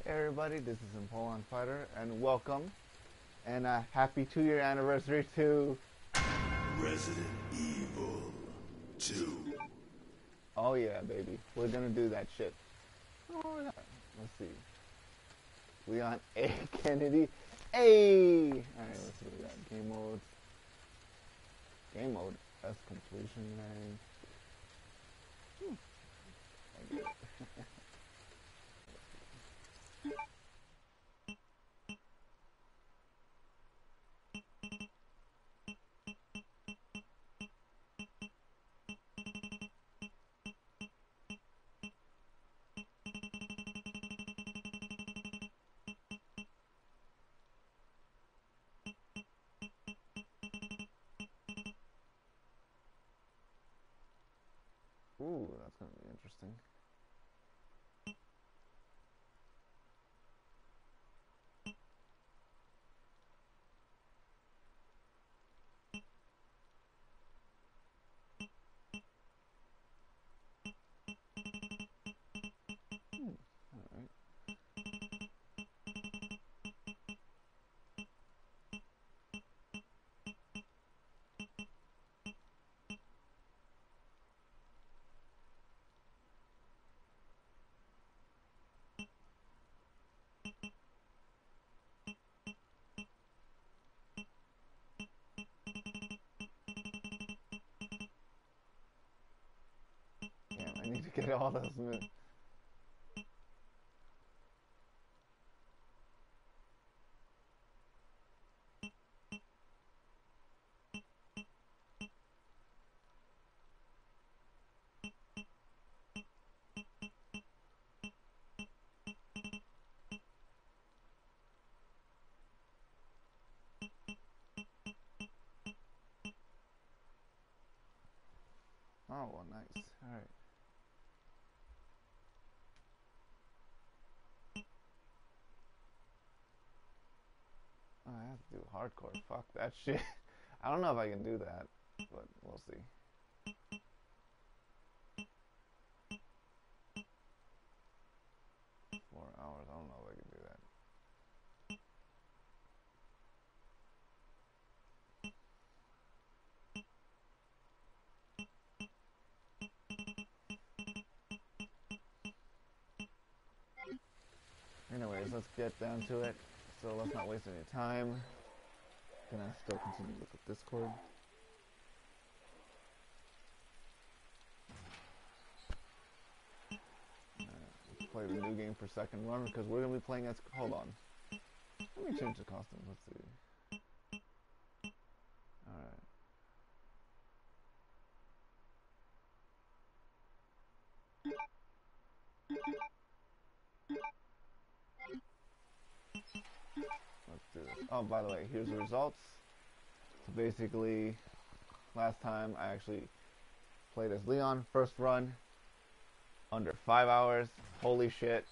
Hey everybody, this is Empoleon Fighter, and welcome, and a happy 2-year anniversary to Resident Evil 2. Oh yeah, baby, we're gonna do that shit. Oh, yeah. Let's see. Leon A. Kennedy. Hey! Alright, let's see what we got. Game mode. Game mode. That's completion range. I get it. Ooh, that's gonna be interesting. Alright. Damn, I need to get all those moves. Oh, well, nice. Alright. Oh, I have to do hardcore. Fuck that shit. I don't know if I can do that, but we'll see. 4 hours. I don't know if I can do that. Anyways, let's get down to it. So let's not waste any time. Gonna still continue with the Discord. Let's play the new game for second run because we're gonna be playing as. Hold on. Let me change the costumes. Let's see. Alright. Let's do this. Oh, by the way, here's the results. So basically, last time I actually played as Leon, first run, under 5 hours. Holy shit.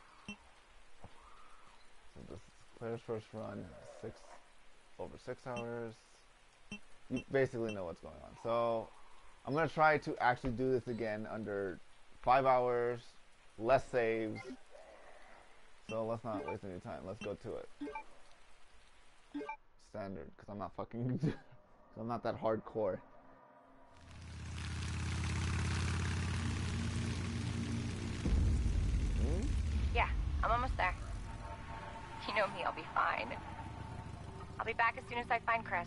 So this is player's first run, over 6 hours. You basically know what's going on. So I'm gonna try to actually do this again under 5 hours, less saves. So let's not waste any time. Let's go to it. Standard, because I'm not fucking. Cause I'm not that hardcore. Yeah, I'm almost there. You know me, I'll be fine. I'll be back as soon as I find Chris.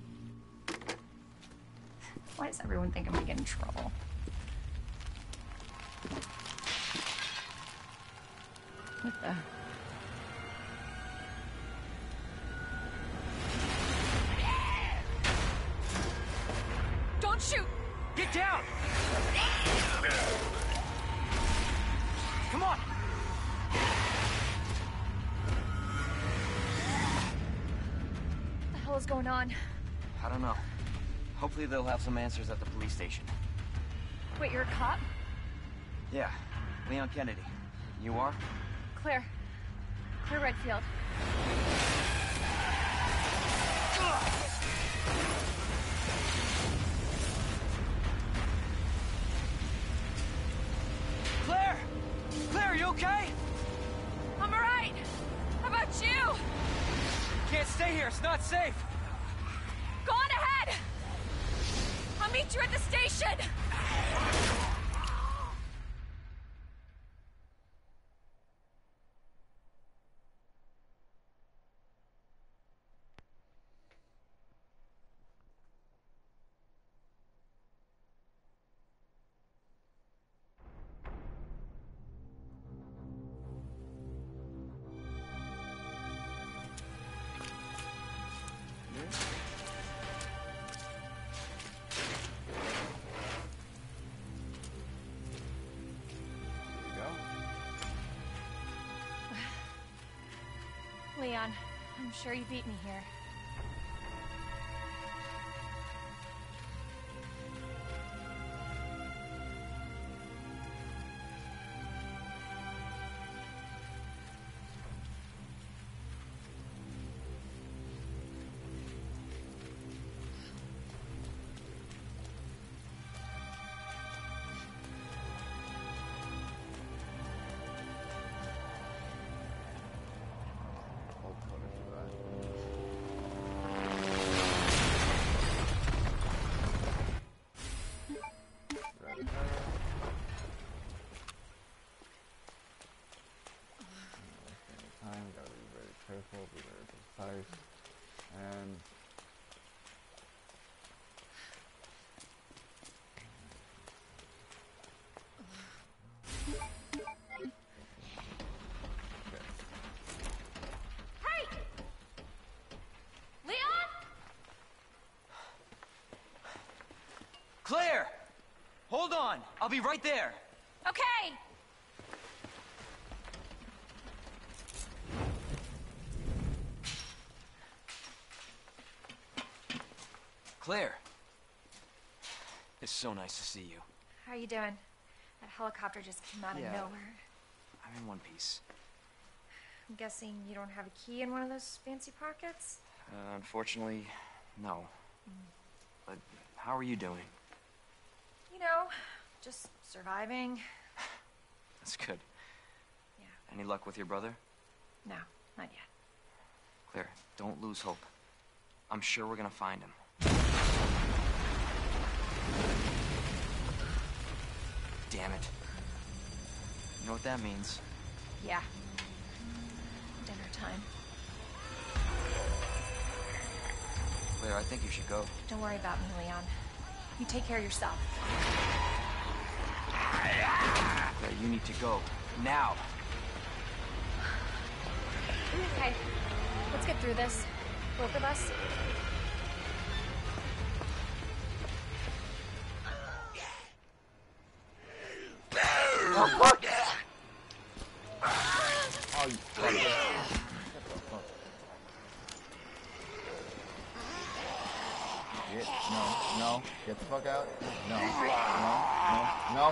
Why does everyone think I'm gonna get in trouble? What the? Don't shoot! Get down! Come on! What the hell is going on? I don't know. Hopefully they'll have some answers at the police station. Wait, you're a cop? Yeah, Leon Kennedy. You are? Claire. Claire Redfield. Claire! Claire, are you okay? I'm alright! here. It's not safe. Go on ahead! I'll meet you at the station! Leon, I'm sure you beat me here. Careful, be very precise, and Hey! Leon? Claire! Hold on. I'll be right there. Okay! Claire. It's so nice to see you. How are you doing? That helicopter just came out of Yeah. nowhere. I'm in one piece. I'm guessing you don't have a key in one of those fancy pockets? Unfortunately, no. But how are you doing? You know, just surviving. That's good. Yeah. Any luck with your brother? No, not yet. Claire, don't lose hope. I'm sure we're gonna find him. Damn it. You know what that means? Yeah. Dinner time. Claire, I think you should go. Don't worry about me, Leon. You take care of yourself. Claire, you need to go. Now! Okay, let's get through this. Both of us. oh fuck! Oh, you fuck! What the fuck? No, get the fuck out. No.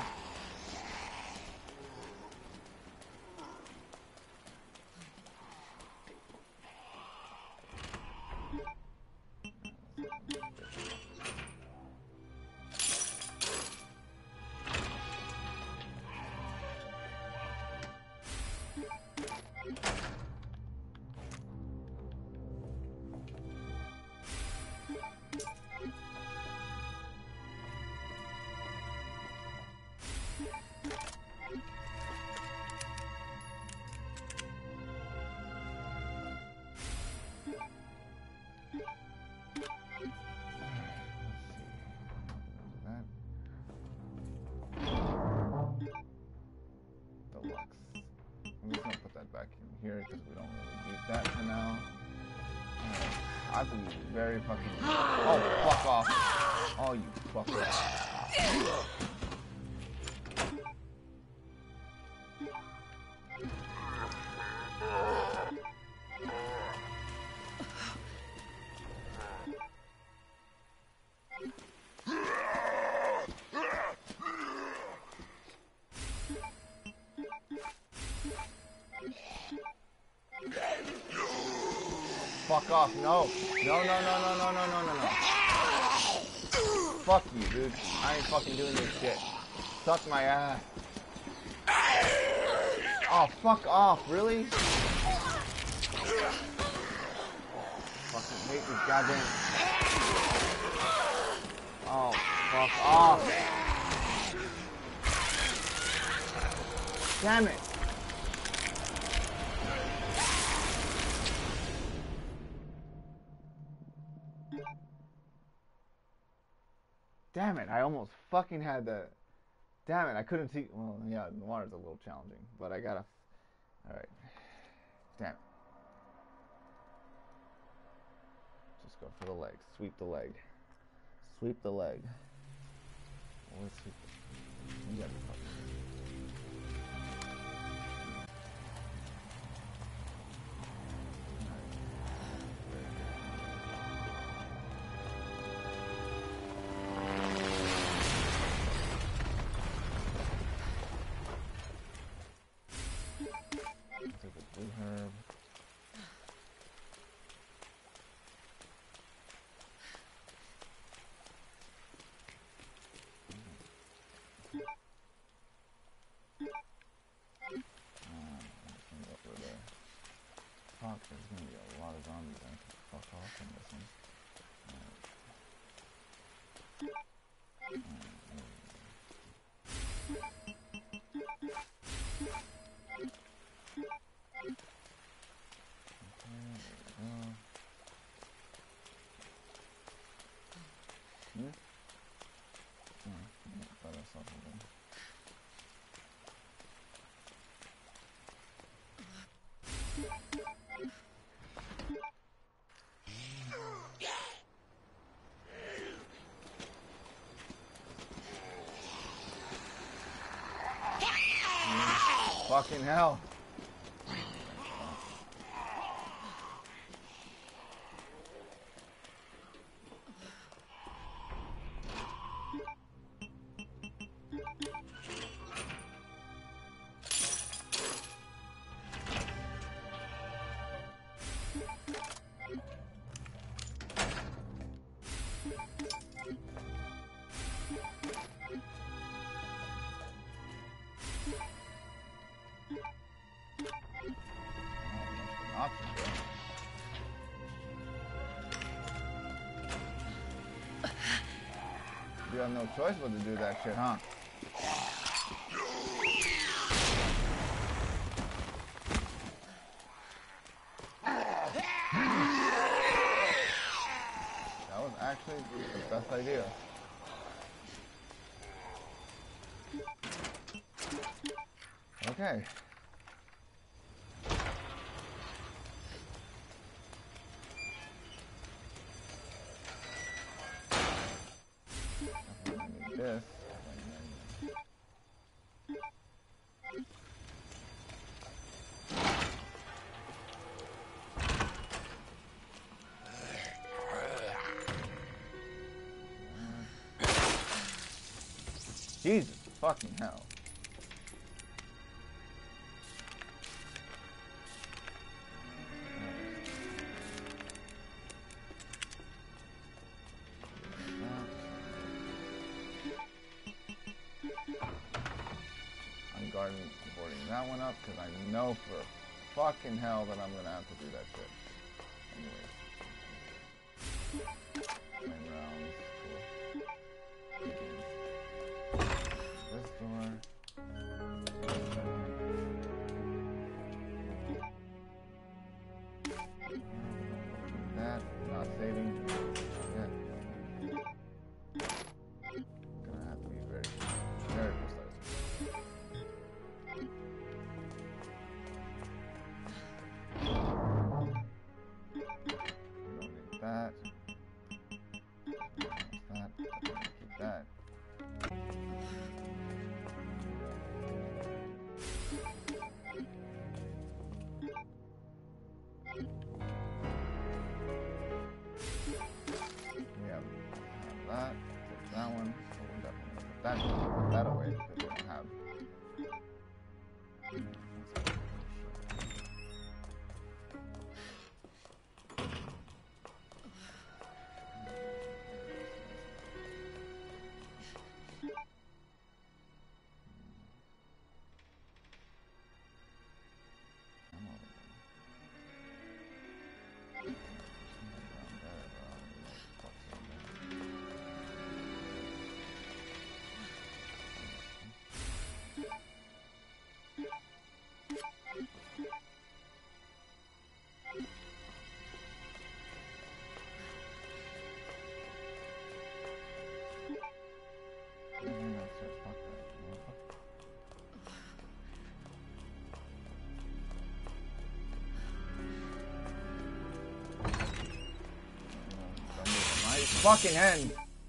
Back in here because we don't really need that for now. I have to be very fucking. Oh, fuck off! Oh, you fuck off! Fuck off, no. No. Fuck you, dude. I ain't fucking doing this shit. Suck my ass. Oh, fuck off, really? Fuck hate these goddamn... Oh, fuck off. Damn it. Damn it, I almost fucking had the... Damn it, I couldn't see... Well, yeah, the water's a little challenging, but I gotta... Alright. Damn it. Just go for the leg. Sweep the leg. Sweep the leg. Always sweep the... You gotta be fucking... Blue herb. Over there. Fuck, there's gonna be a lot of zombies. I have to fuck off from this one. Fucking hell. You have no choice but to do that shit, huh? That was actually the best idea. Okay. This. Jesus fucking hell. Boarding that one up because I know for fucking hell that I'm gonna have to do that shit. Anyways. Main rounds. Cool. This door. That. Not saving. Yeah. Gonna have to be very precise. That. fucking end.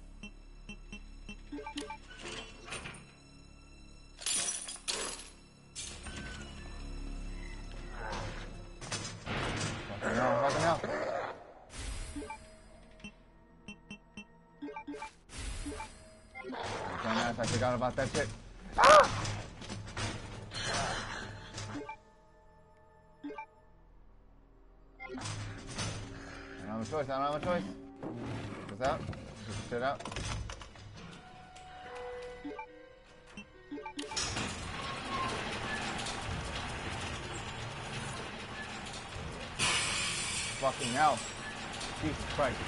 Fucking hell, fucking hell. Dumbass, I forgot about that shit. Ah! I don't have a choice, I don't have a choice. Get this out. Get this shit out. Fucking hell. Jesus Christ.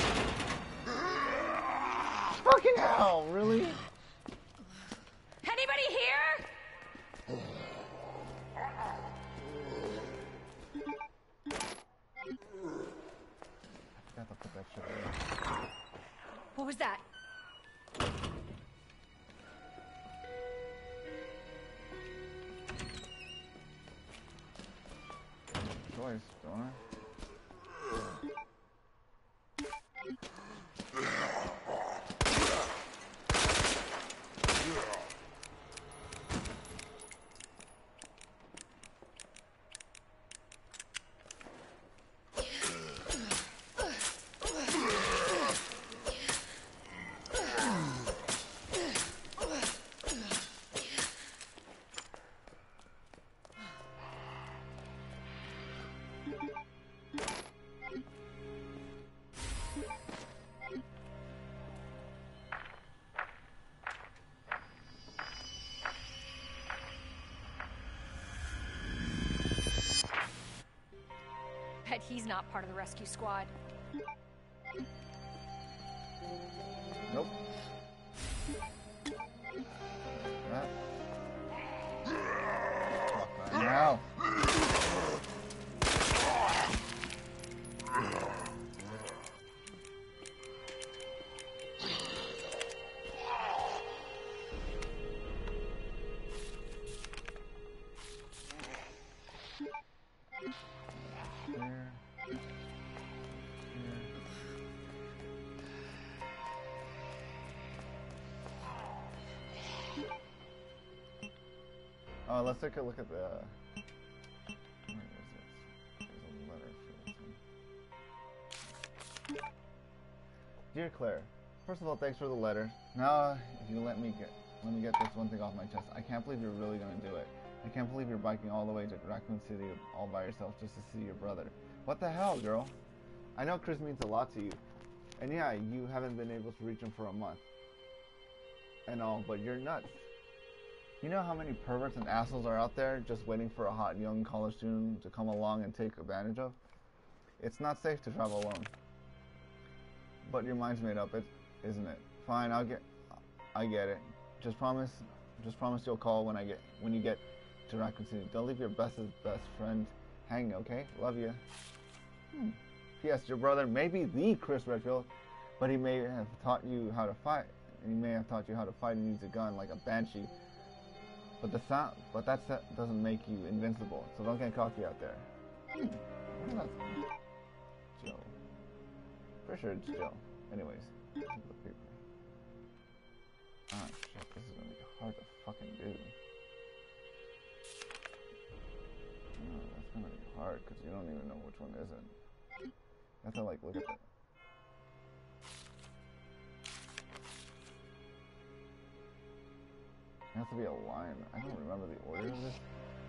Fucking hell, really? Anybody here? I have to put that shit away. What was that? Choice, don't I? Bet he's not part of the rescue squad. Nope. That. Fuck right now. Oh, let's take a look at the. Where is this? There's a letter for this one. Dear Claire, first of all, thanks for the letter. Now, if you let me get this one thing off my chest. I can't believe you're really gonna do it. I can't believe you're biking all the way to Raccoon City all by yourself just to see your brother. What the hell, girl? I know Chris means a lot to you, and yeah, you haven't been able to reach him for a month and all, but you're nuts. You know how many perverts and assholes are out there just waiting for a hot young college student to come along and take advantage of? It's not safe to travel alone. But your mind's made up, isn't it? Fine, I get it. Just promise you'll call when you get to Raccoon City. Don't leave your best friend hanging, okay? Love you. P.S. Your brother may be the Chris Redfield, but he may have taught you how to fight. And he may have taught you how to fight and use a gun like a banshee. But that doesn't make you invincible. So don't get cocky out there. That's Joe. For sure it's Joe. Anyways, this is the paper. Ah shit, this is gonna be hard to fucking do. No, that's gonna be hard because you don't even know which one isn't. You have to like look at that. It has to be a line. I don't remember the order of this.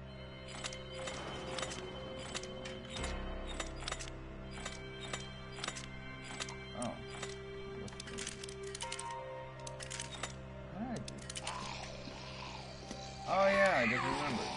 Oh. Oh yeah, I just remembered.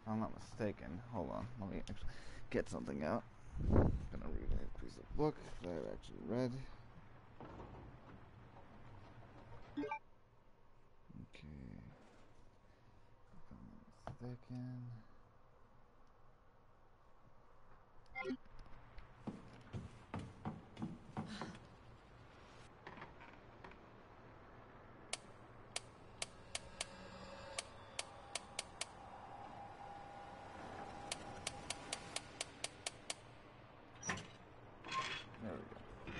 I'm not mistaken. Hold on. Let me actually get something out. I'm gonna read a piece of book that I've actually read. Okay. If I'm not mistaken. There we go.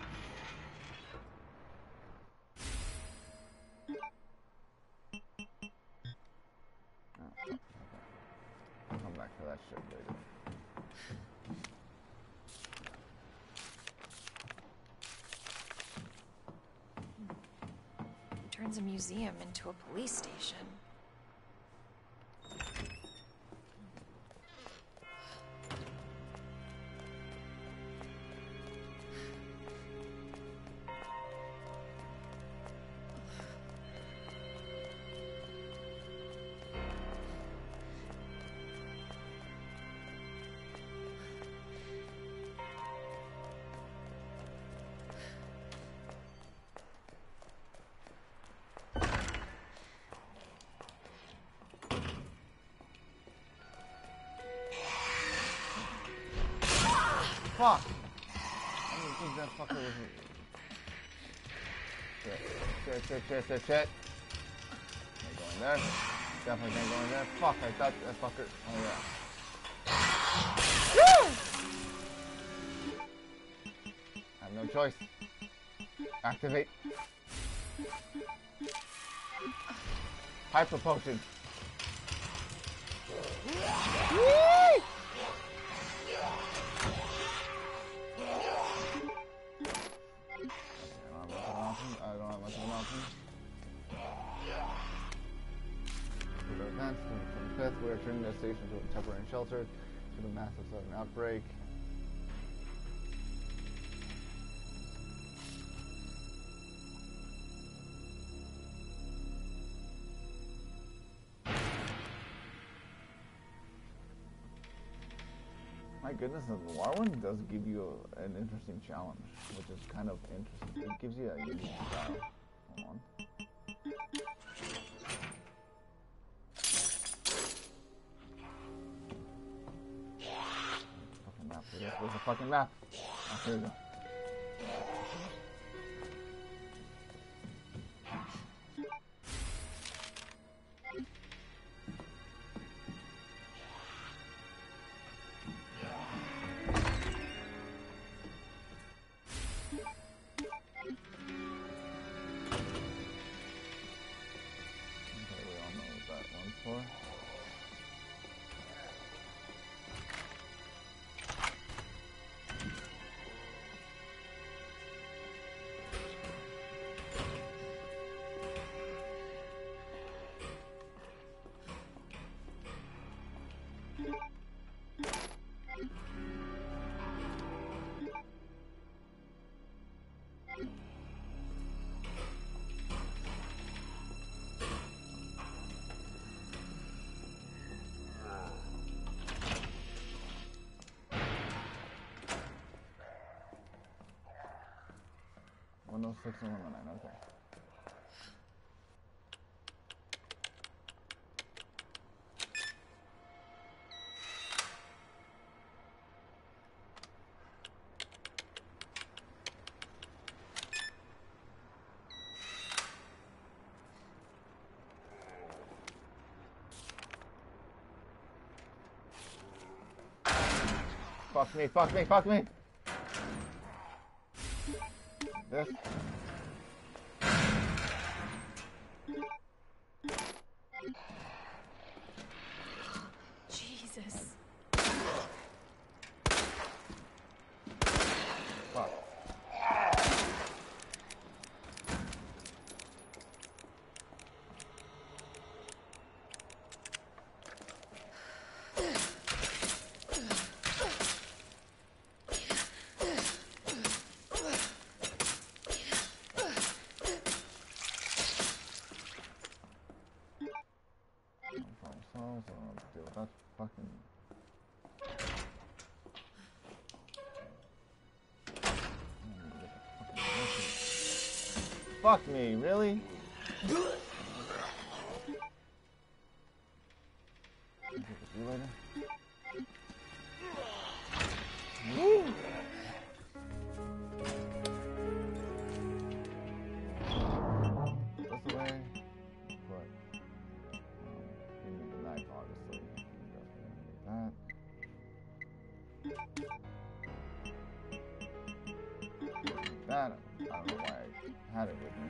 Oh, okay. I'll come back to that shit later. Turns a museum into a police station. Fuck! I didn't think that fucker was... Shit. Ain't going there. Definitely can't go in there. Fuck, I thought that fucker... Oh yeah. I have no choice. Activate. Hyper potion. Whee! I don't have much of an option. We're advanced from 5th. We're turning the station to a temporary shelter to the massive sudden outbreak. My goodness, the noir one does give you an interesting challenge, which is kind of interesting. It gives you a unique style. Hold on. Fucking map. Where's the fucking map? Oh, here we go. No 619, okay. Fuck me. This. Jesus. Fuck. also don't know what to do. That's fucking. Fuck me, really? Woo! This away. Put. We need the knife, obviously. That. That. I don't know why I had it with me.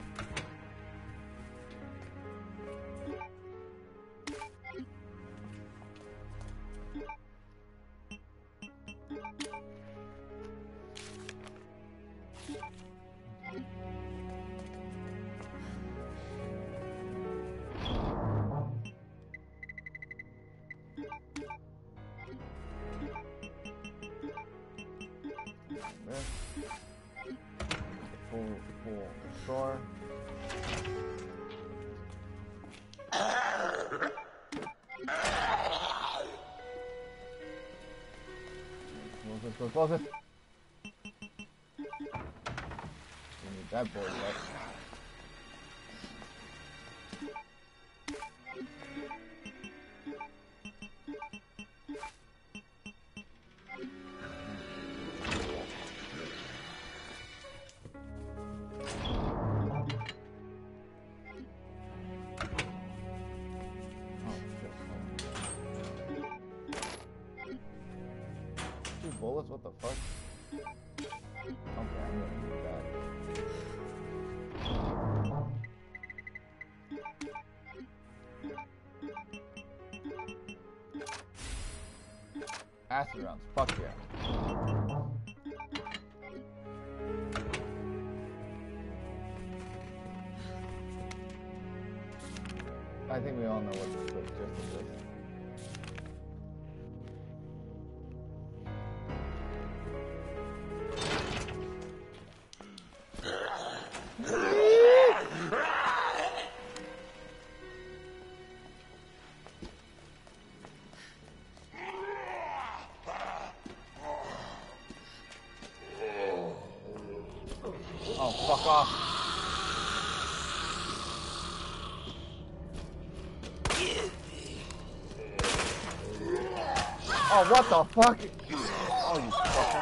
Full store. Close it. We need that board left. Bullets? What the fuck? Okay, I'm gonna need that. Acid rounds, fuck yeah. I think we all know what the gist of this. Oh, fuck off. Oh, what the fuck? Oh, you fucker.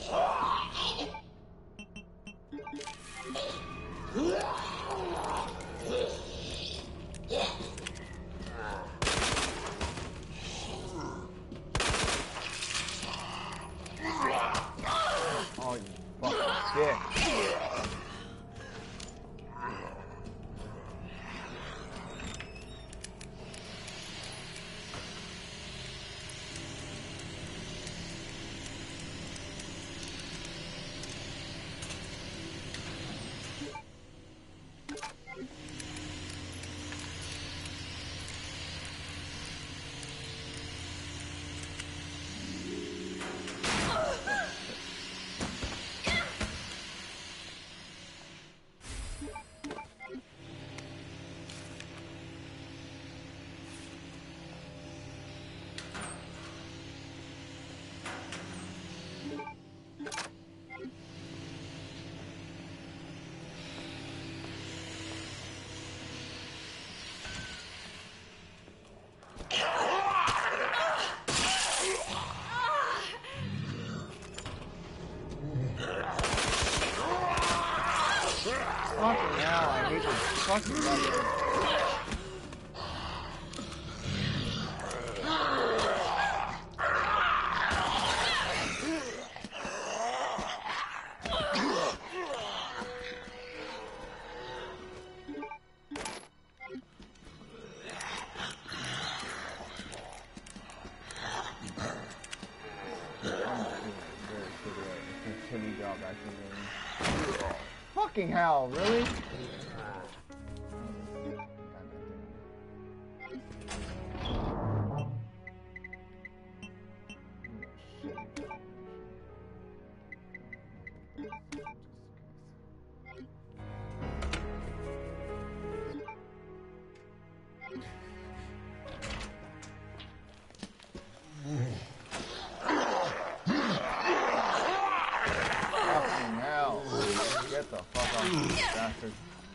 Oh, you fucking dick. Fucking hell, I hate this fucking weapon. Fucking hell, really? Bastard.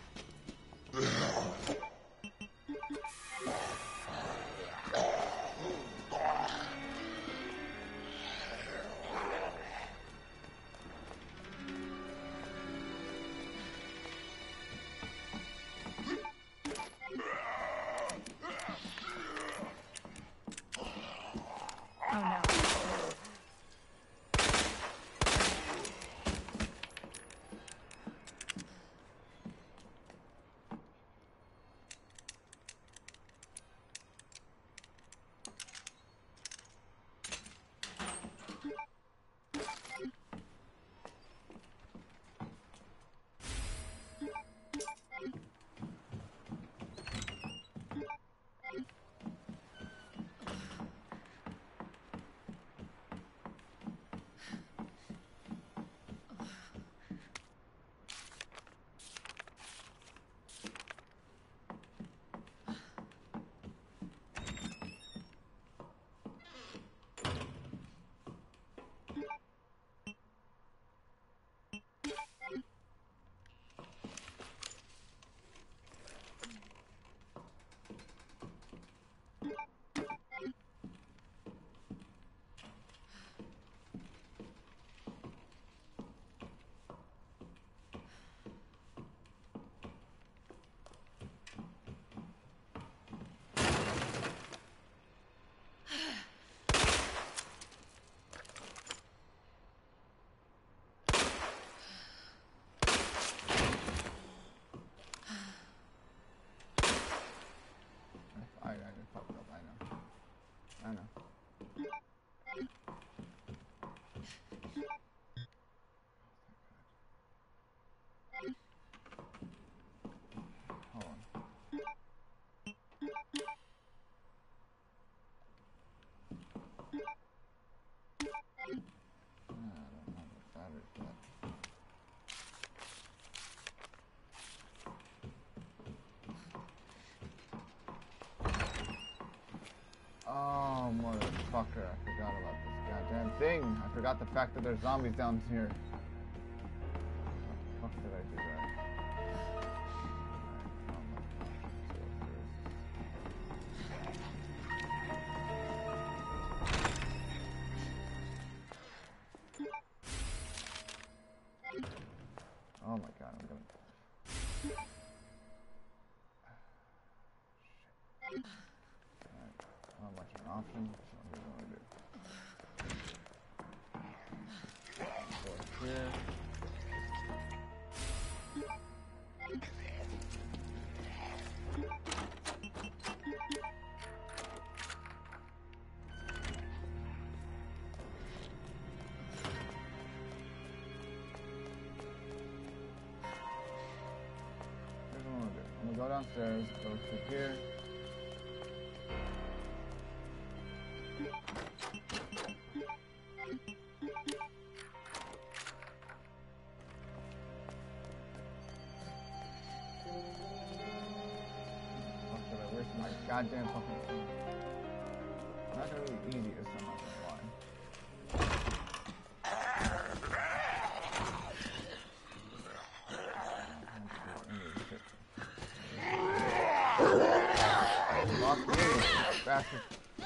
Oh no. I fucked up, I know. Hold on. I don't have the battery for that. Oh, motherfucker, I forgot about this goddamn thing. I forgot the fact that there's zombies down here. How the fuck did I do that? Oh my god, I'm gonna... Shit. Alright, not much of an option, so here's what we do. Go here. Here's what I'm gonna do. I'm gonna go downstairs, go through here. Fuck, did I waste my goddamn fucking time? Not gonna be easy, this I'm not gonna lie. Lock me, bastard.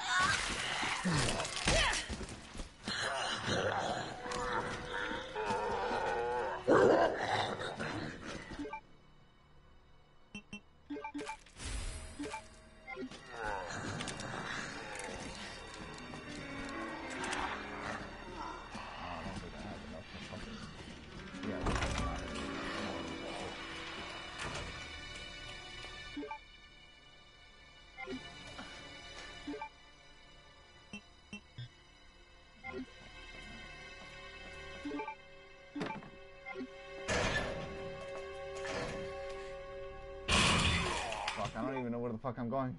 Fuck, I don't even know where the fuck I'm going.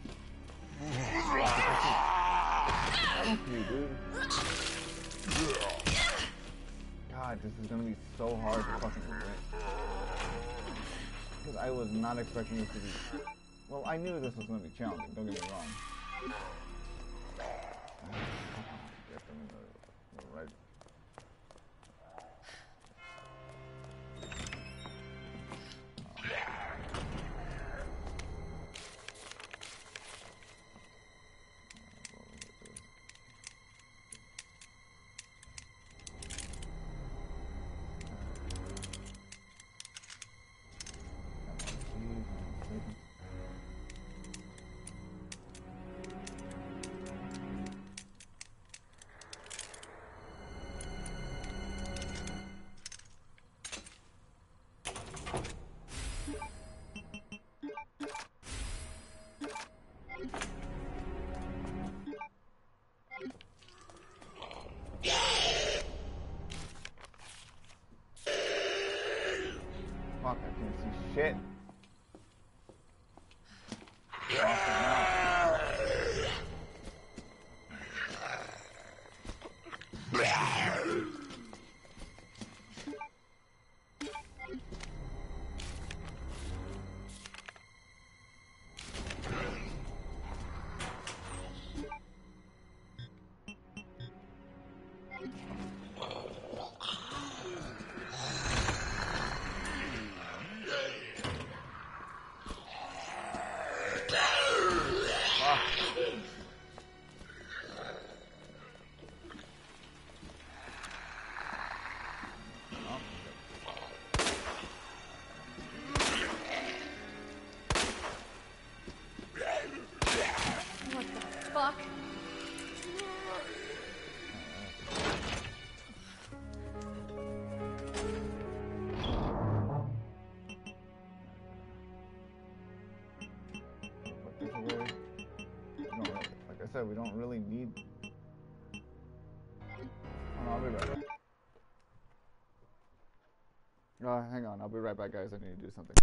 Fuck you, dude. God, this is gonna be so hard to fucking win. Because I was not expecting this to be... Well, I knew this was gonna be challenging, don't get me wrong. Get them in the right... shit. What the fuck? Put this away. Like I said, we don't really need. Oh, I'll be right back. Hang on, I'll be right back, guys. I need to do something.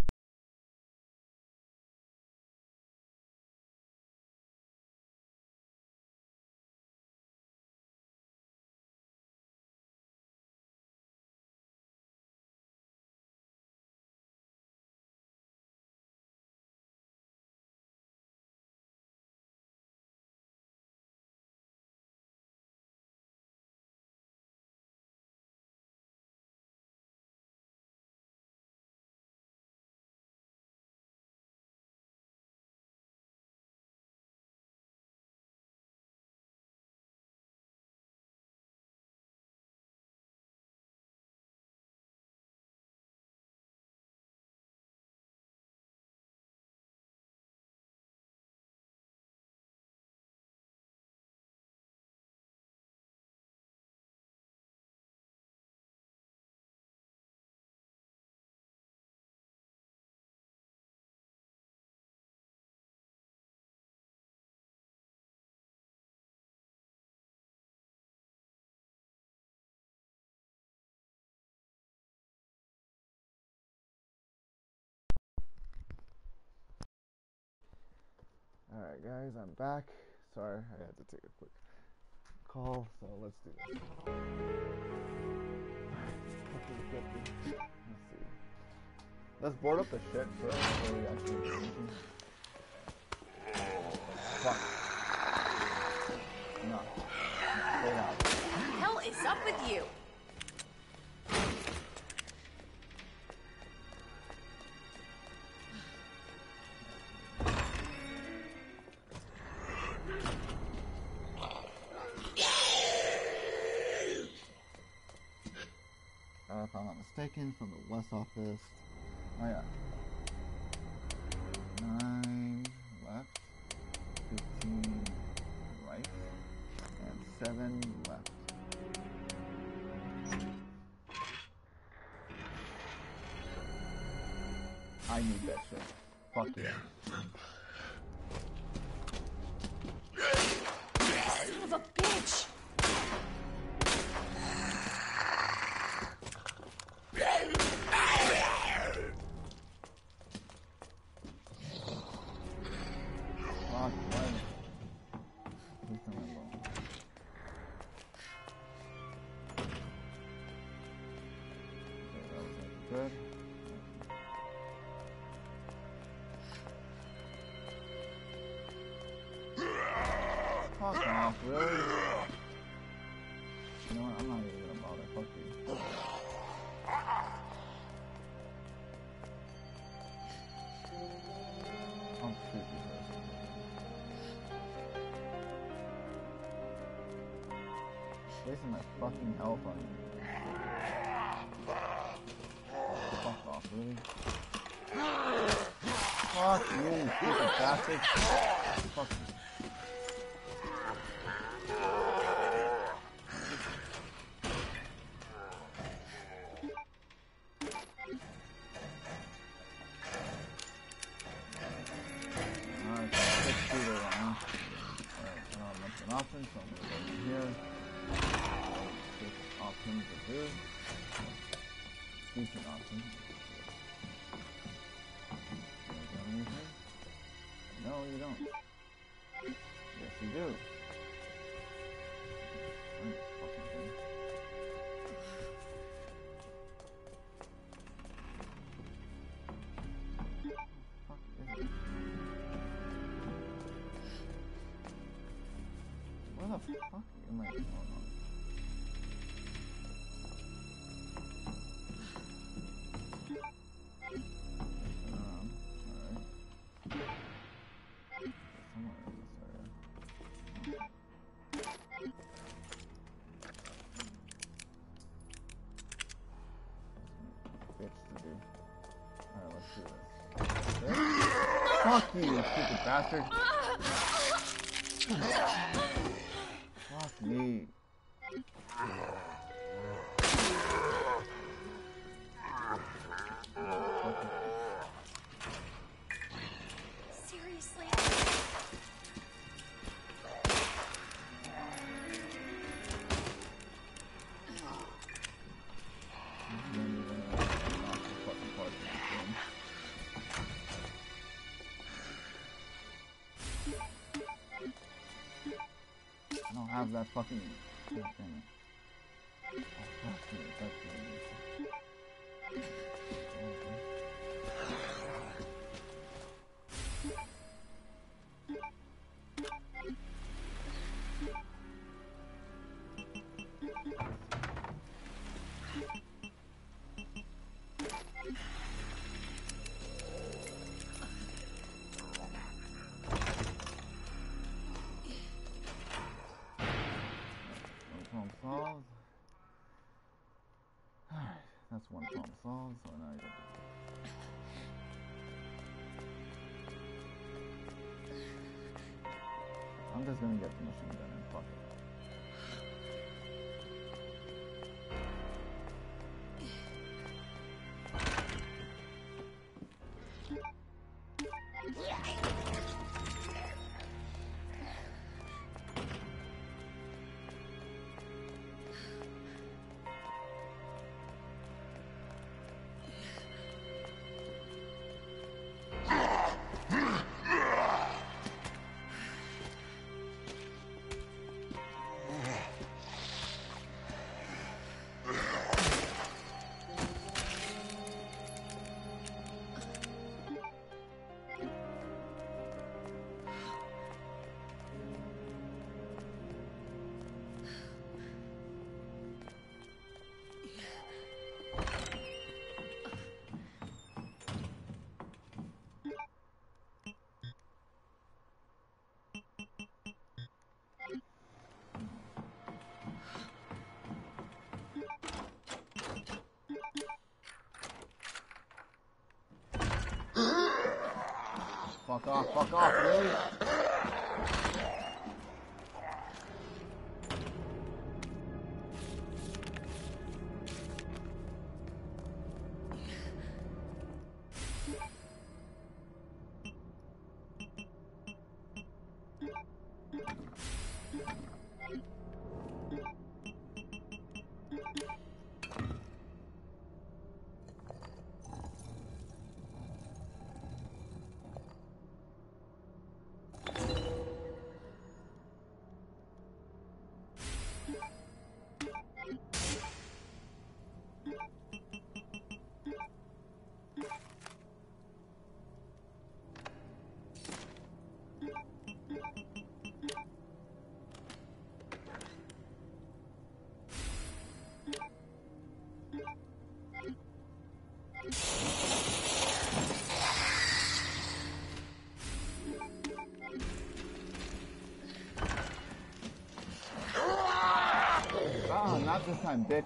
Alright guys, I'm back. Sorry, I had to take a quick call, so let's do this. Let's see. Let's board up the shit first before we actually do anything. Fuck. No. Stay down. What the hell is up with you? If I'm not mistaken, from the West office. Oh yeah. 9 left, 15 right, and 7 left. I need that shit. Fuck yeah. Son of a bitch! Good. Fuck off, really? You know what? I'm not even gonna bother. Fuck you. I'll shoot you first. Wasting my fucking health on you. Fuck off, really? Fuck you, you stupid bastard. Fuck you. Alright, so 6 feet around. Alright, that's an option, so I'm gonna go in here. Take options to do. Decent option. you don't. Yes, you do. Fucking thing. Fuck is it? Where the fuck am I? Hold on. Fuck you, you stupid bastard. Fuck me. Seriously? I don't have that fucking... God damn it. Oh, fuck me, that's problem solved. Alright, that's one problem solved, so now you got I'm just gonna get the machine gun and fuck it. Fuck off, really? Oh, not this time, bitch.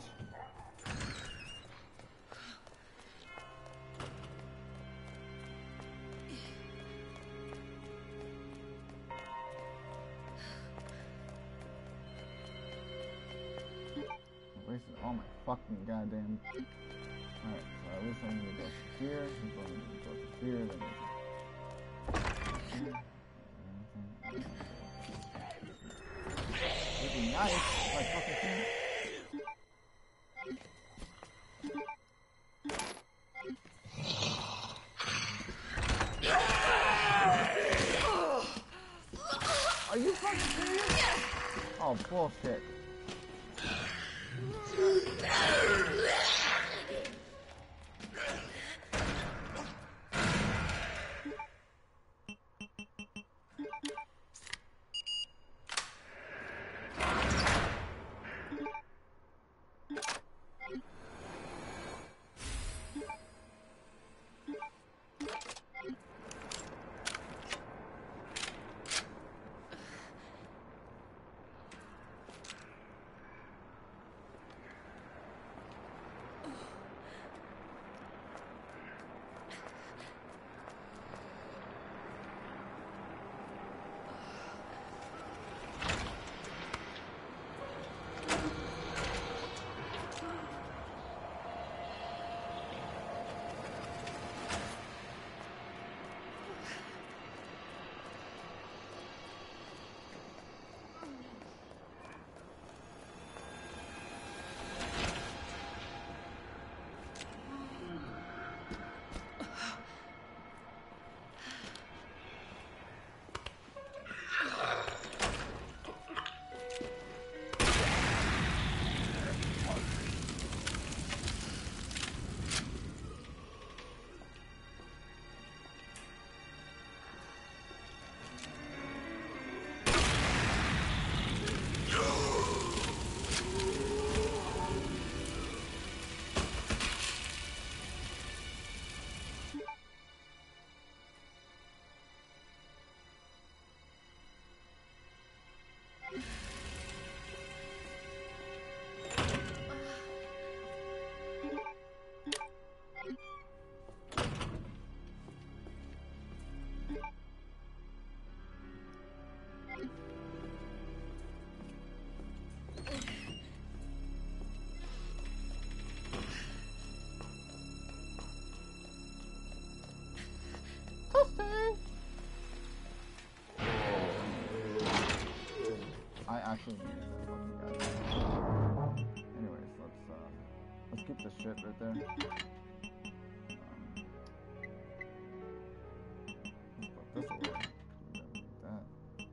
I wasted all my fucking goddamn... Alright, so at least I'm gonna go through here, I'm going to go through here, then it'd be nice if I fucking can. Are you fucking serious? Oh, bullshit. I actually need that fucking guy. Anyways, let's keep this shit right there. Let's put this away. We don't need that.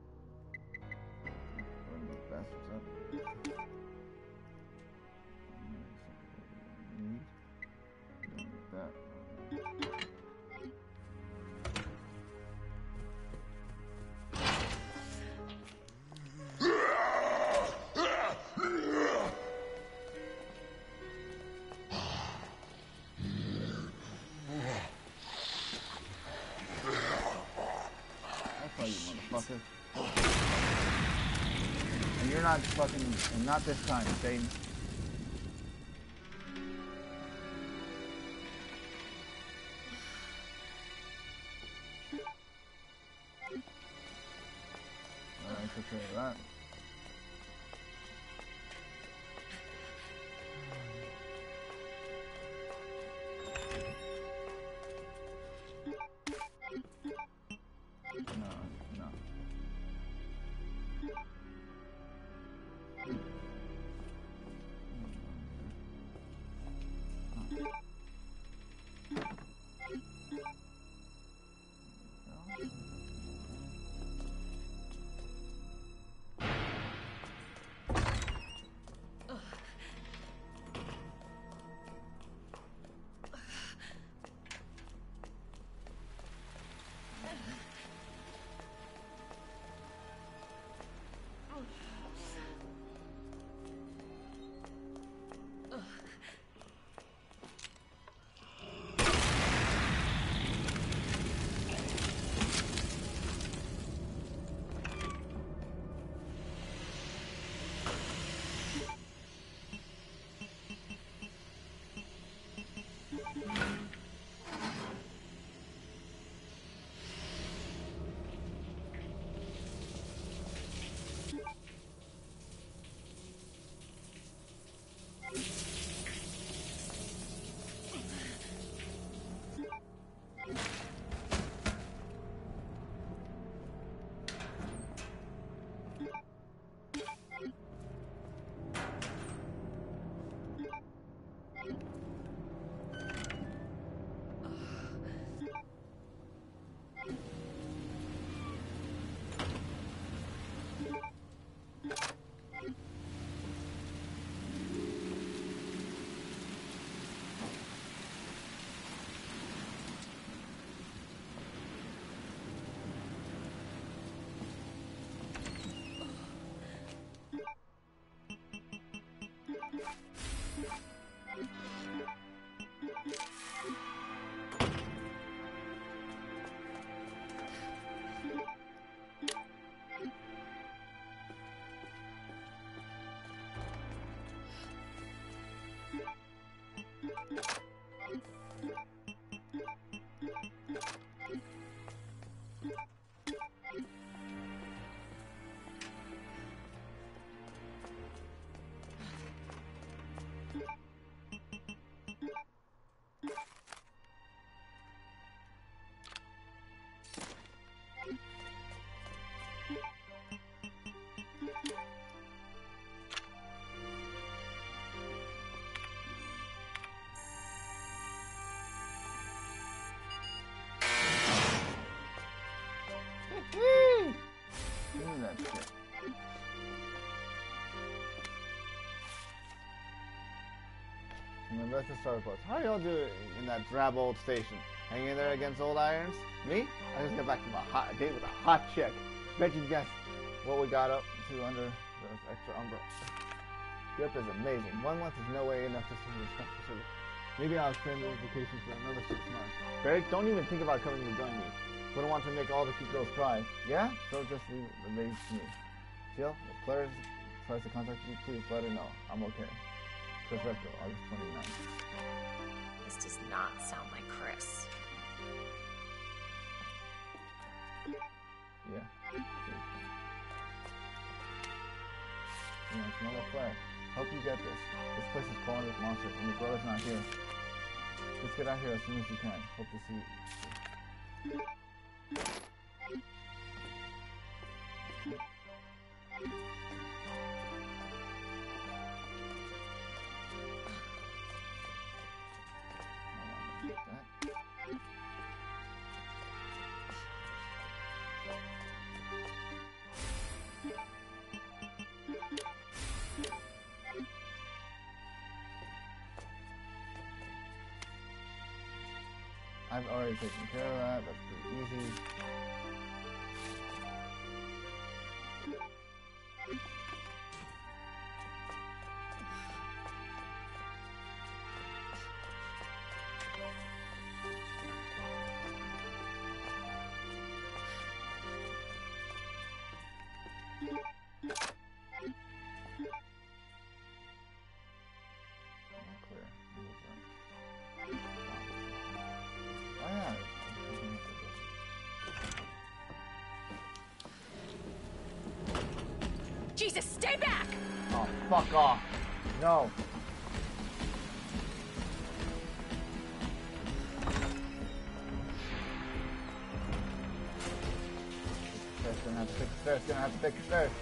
Burn these bastards up. Need. Don't need that. Motherfucker. And you're not fucking, and not this time, Satan. Alright, take care of that. that shit. And the rest of Starbucks. How y'all do in that drab old station? Hanging in there against old irons? Me? I just got back from a date with a hot chick. Bet you guess what we got up to under the extra umbrella. Europe is amazing. 1 month is no way enough to see the stuff facility. Maybe I'll extend the vacation for another 6 months. Barry, don't even think about coming to join me. Wouldn't want to make all the cute girls cry. Yeah? So just leave the ladies to me. Jill, if Claire tries to contact you, please let her know. I'm okay. Chris Repko, August 29th. This does not sound like Chris. Yeah. It's Mama Claire. Hope you get this. This place is crawling with monsters, and your brother's not here. Let's get out here as soon as you can. Hope to see you. I've already taken care of that. That's pretty easy. Jesus, stay back! Oh, fuck off. No. Stairs, gonna have to fix the stairs, gonna have to fix the stairs.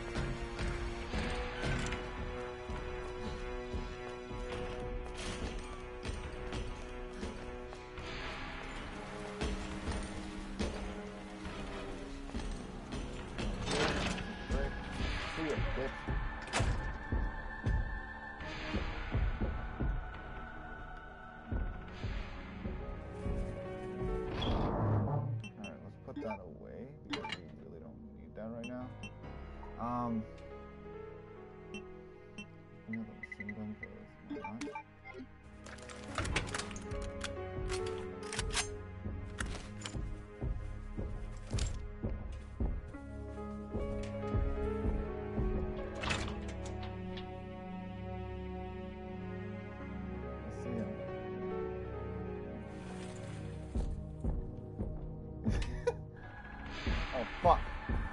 Oh, fuck.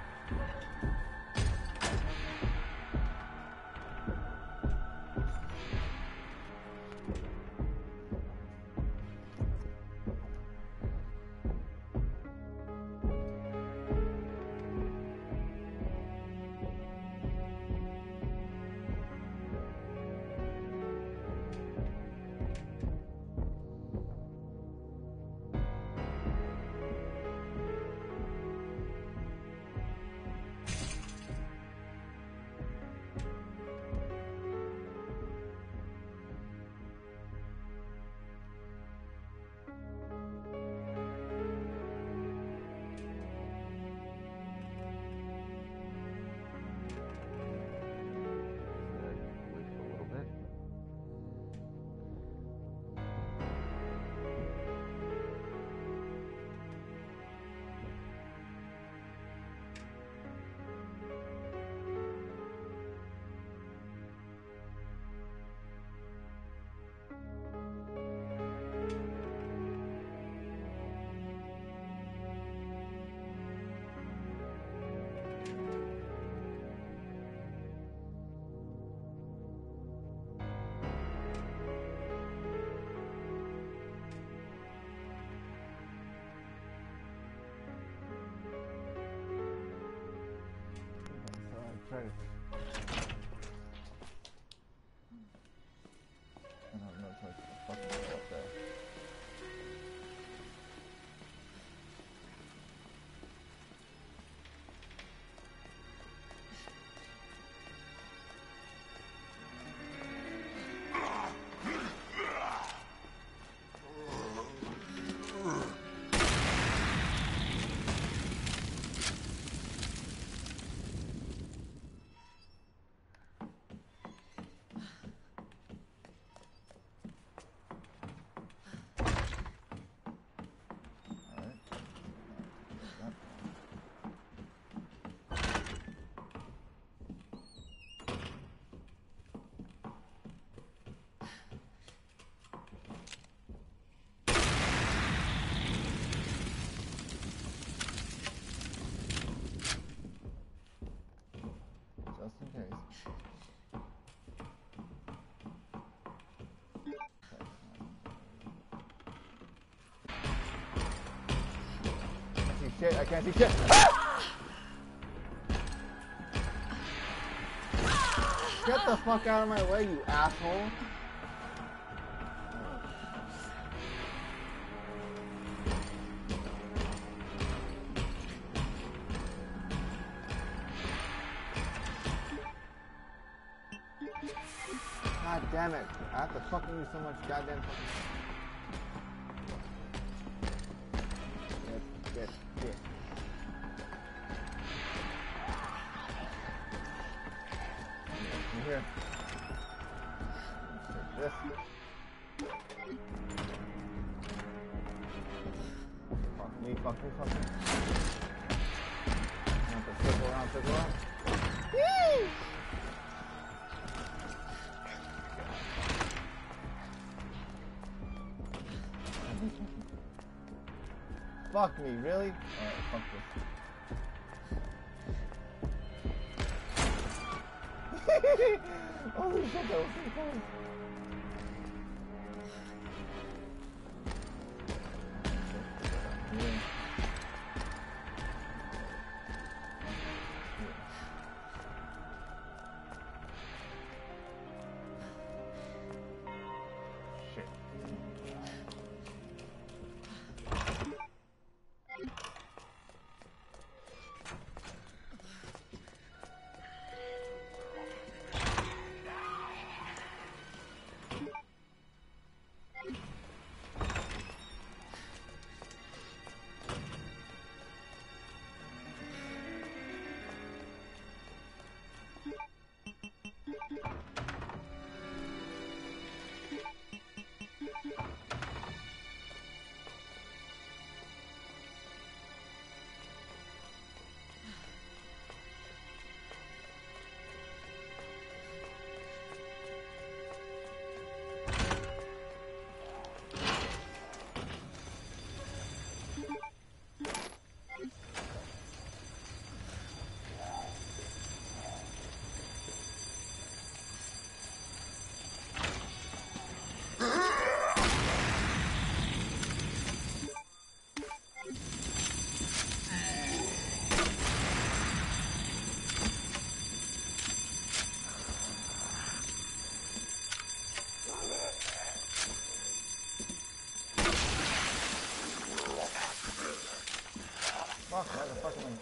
Credits. I have no choice but to fucking go up there. shit. I can't see shit. Ah! Get the fuck out of my way, you asshole. God damn it. I have to fucking use so much goddamn fucking... Get. I'm here. This. Fuck me. I have to circle around. Whee! Fuck me, really? Alright, fuck this. Holy shit, that was so close. Yeah. Fuck, why the fuck am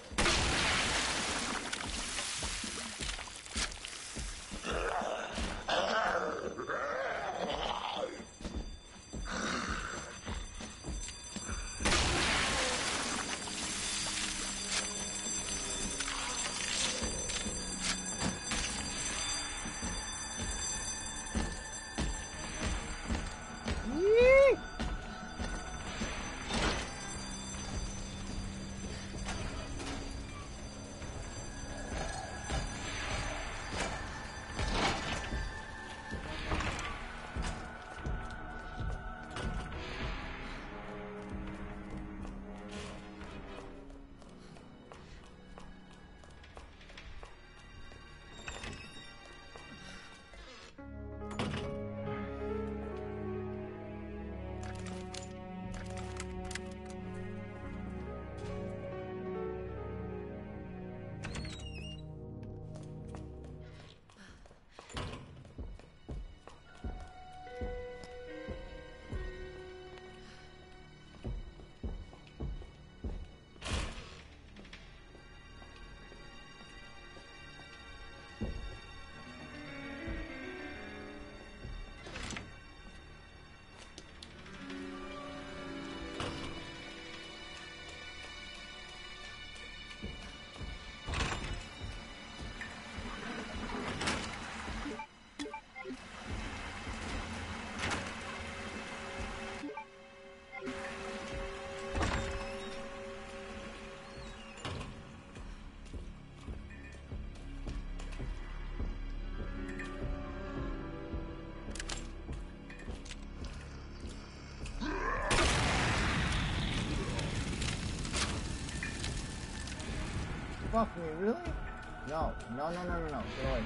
Fuck me, really? No. Get away.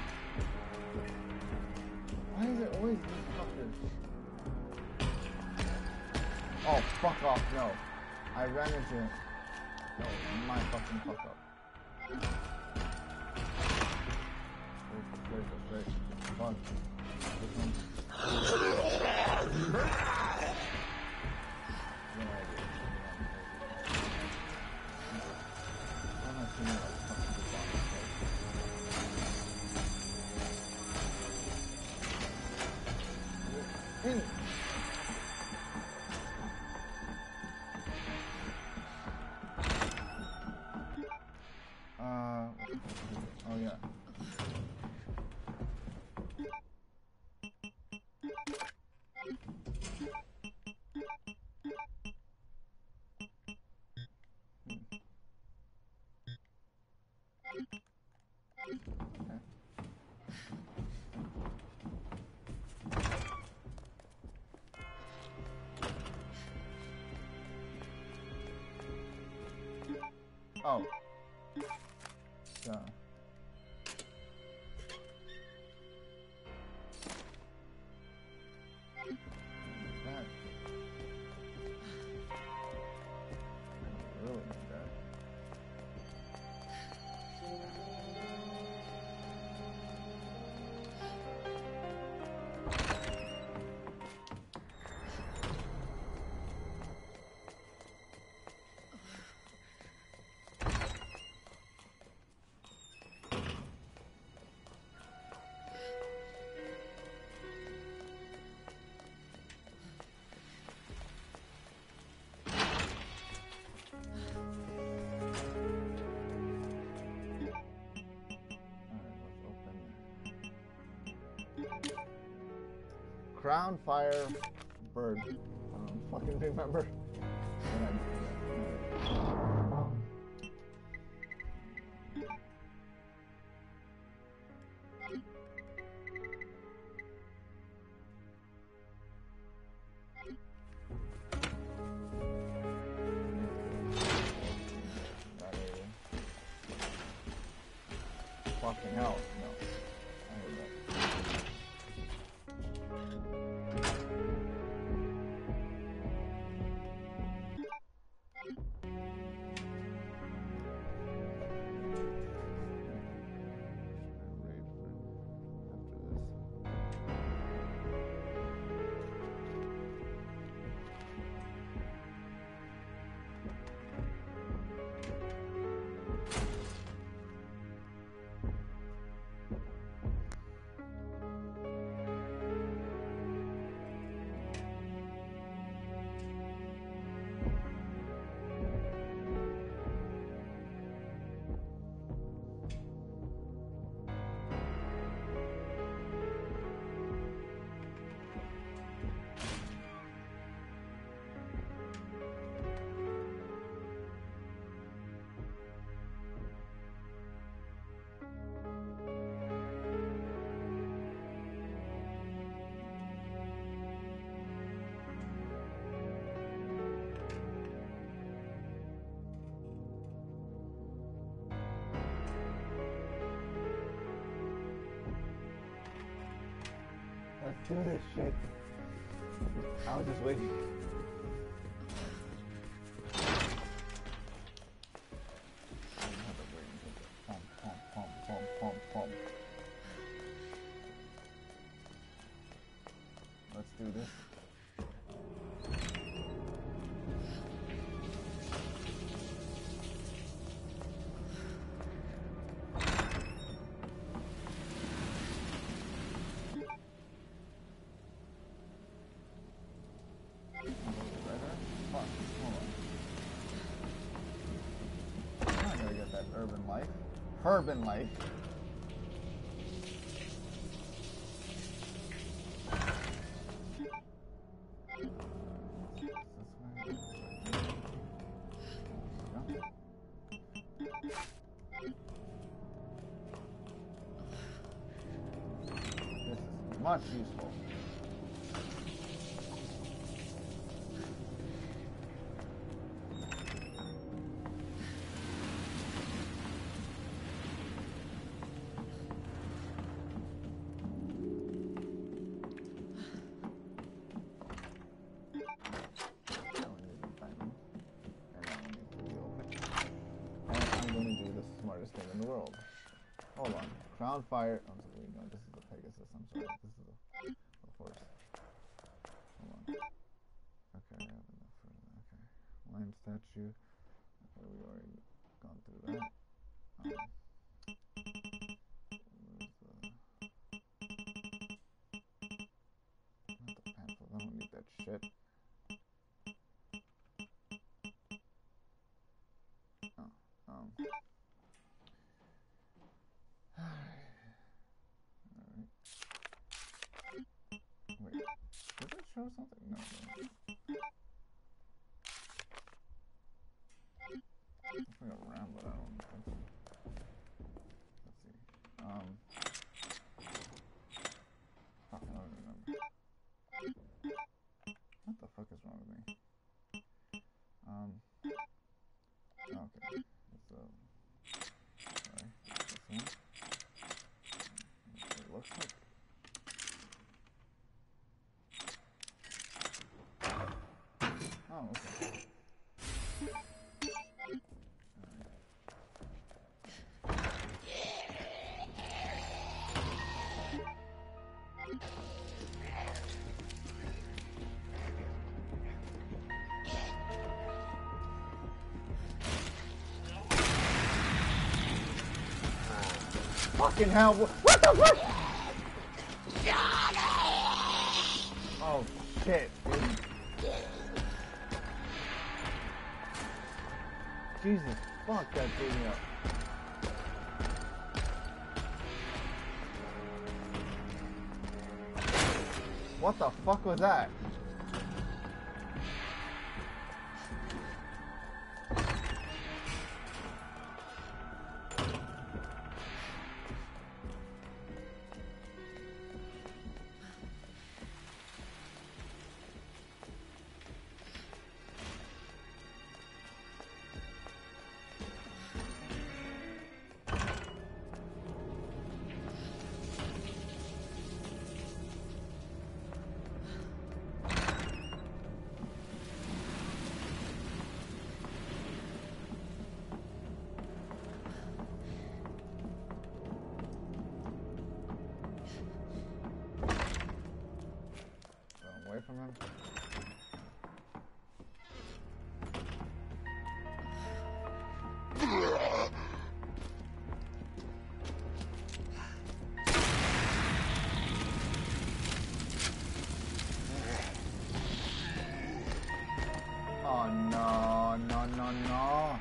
Why is it always these fuckers? Oh, fuck off, no. I ran into it. Oh, my fucking fuck up. Straight. Fuck. This one. Oh yeah. Oh. Yeah. That. Really need that. Crown Fire Bird. I don't fucking remember. Fucking hell, no. I heard that. Let's do this shit. I was just waiting. Let's do this. Urban life. Urban life. This is much useful. Hold on. Crown fire. Oh, wait, no, this is the Pegasus. I'm sorry. This is the horse. Hold on. Okay, I have enough for that. Okay. Lion statue. Okay, we already gone through that. Where's the... Not the pamphlet. I don't need that shit. Oh, Alright. Wait, did it show something? No, no. It's like around, but I don't think so. Let's see. Fuck, I don't remember. What the fuck is wrong with me? Okay. It's sorry, this one. It looks like. Oh, okay. Fucking hell! What the fuck? Oh shit, dude. Jesus fuck, that blew me up. What the fuck was that? Away from him. Oh no, no, no, no.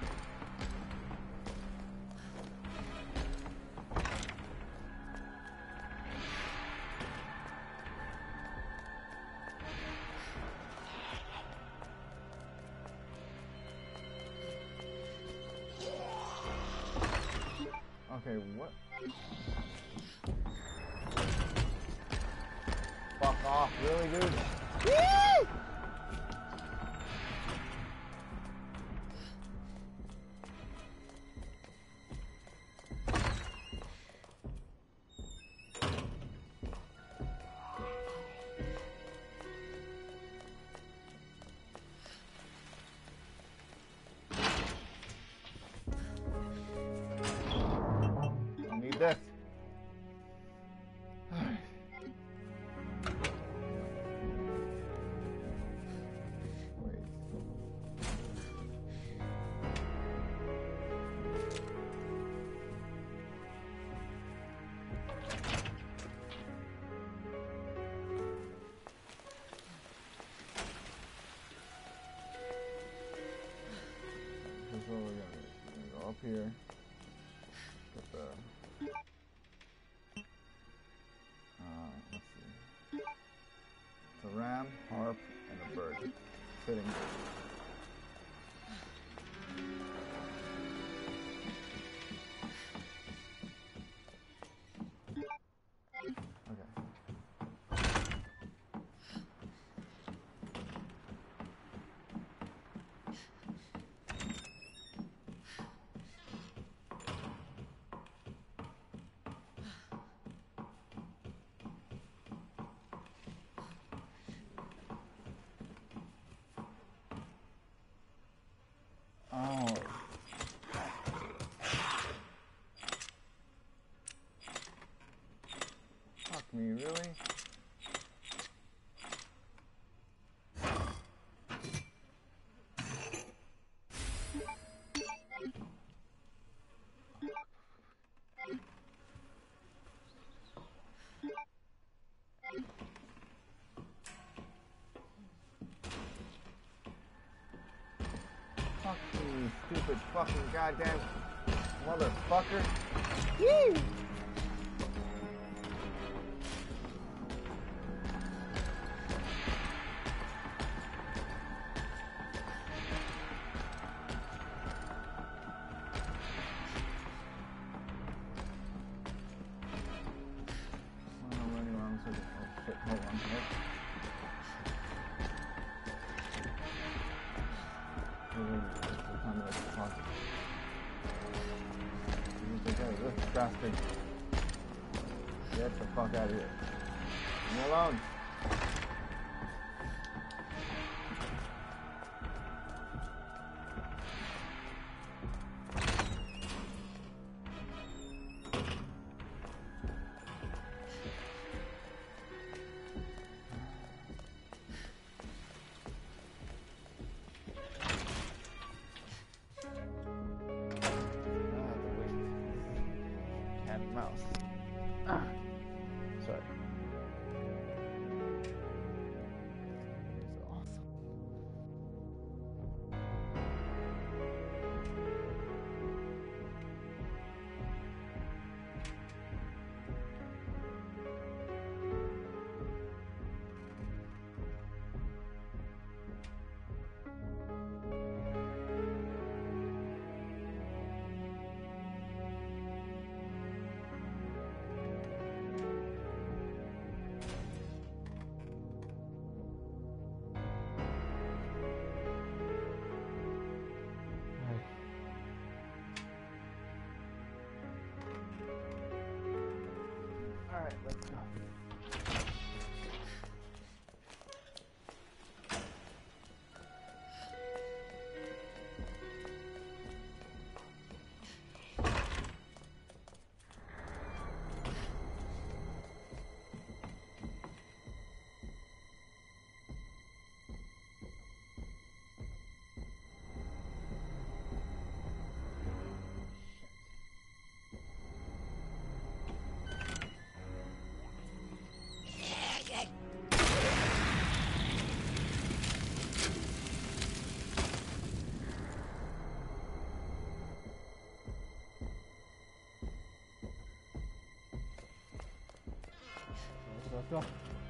Okay, what? Fuck off, really, dude? Woo! I need this. Alright. Wait. This is what we're gonna do. We're gonna go up here. Get the let's see. It's a ram, harp, and a bird sitting there. Okay. me, really? Fuck you, stupid fucking goddamn motherfucker. Woo! I'm running around so oh shit, hold on. Nope. This bastard. Get the fuck out of here. Leave me alone. Mouse. Sorry. It's awesome. Alright, let's go. Let's go.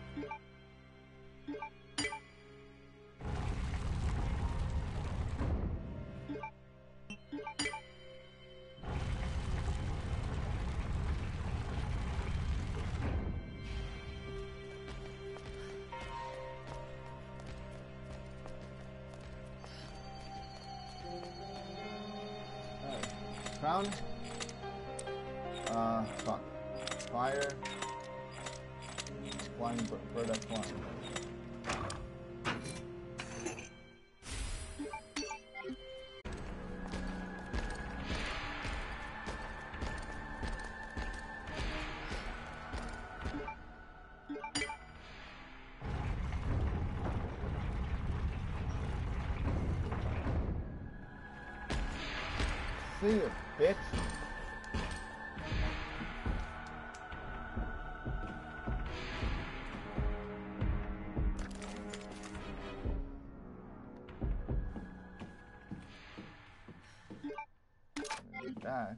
Crown. Fuck. Fire. Flying bird at flying. See you, bitch. That.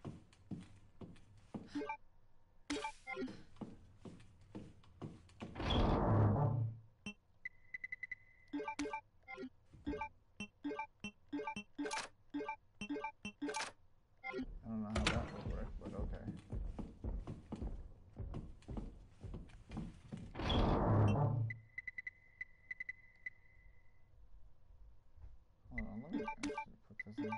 I don't know how that would work, but okay. Hold on, let me actually put this in.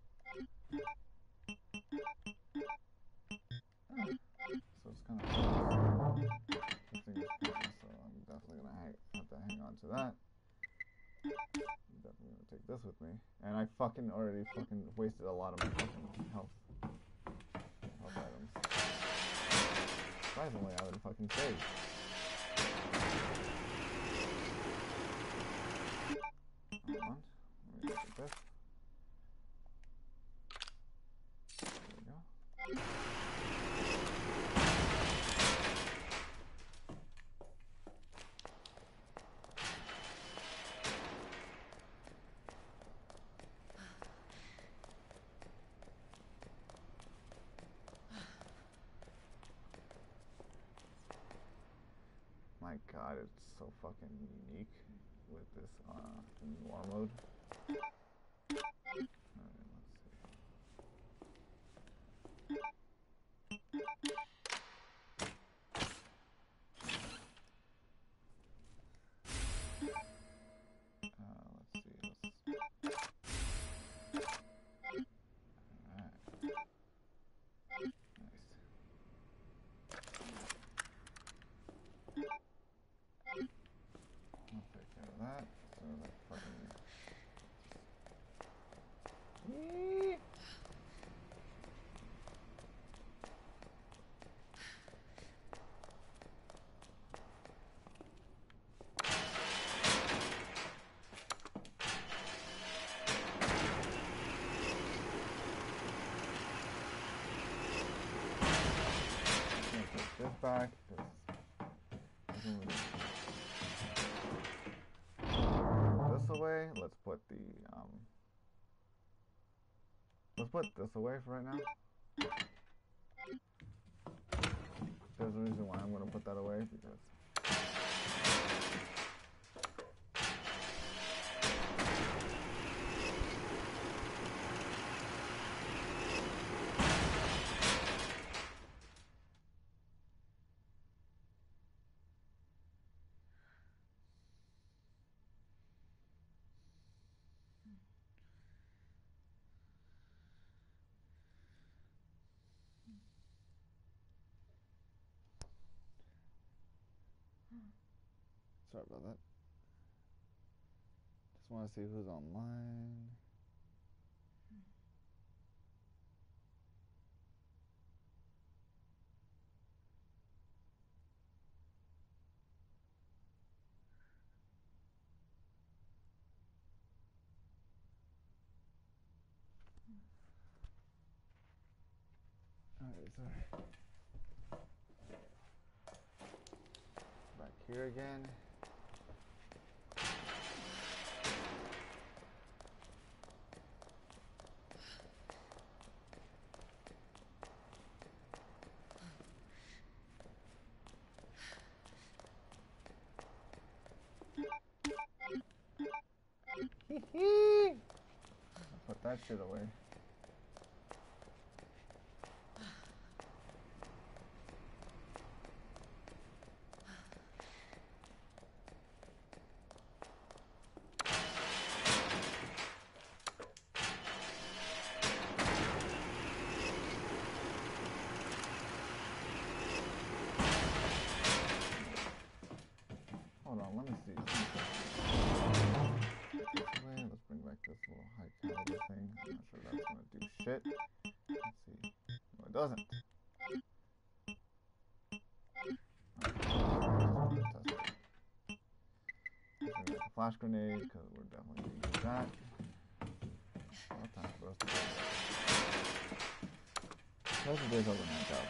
So it's kind of this thing is pointless, so I'm definitely gonna have to hang on to that. I'm definitely gonna take this with me, and I fucking already wasted a lot of my fucking health items. God Surprisingly, I would fucking save. Hold on. Let me look at this. There we go. My god, it's so fucking unique with this noir mode. Alright, let's see. Alright. Nice. I'll take care of that. So that fucking... Yee! I'm gonna put this back because this away. Let's put the let's put this away for right now. There's a reason why I'm gonna put that away because sorry about that. Just want to see who's online. Alright, sorry. Back here again. Put that shit away. Hold on, let me see. Let's bring back this little high caliber thing. I'm not sure that's gonna do shit. Let's see. No, it doesn't. Test it. Let's bring back the flash grenade because we're definitely gonna use that. What time for us to go? Most of the days overnight out.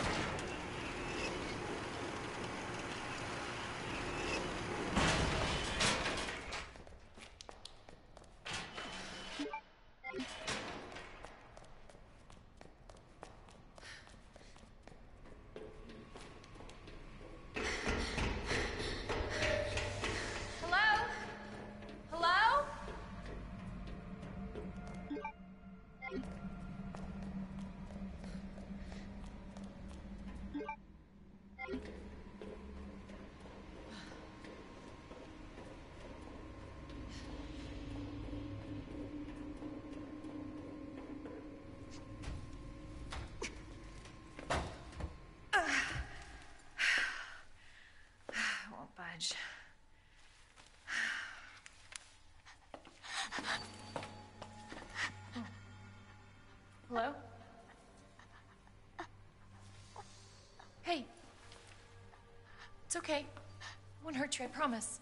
Hello? Hello? Won't budge. Hello? Hey, It's okay. I won't hurt you, I promise.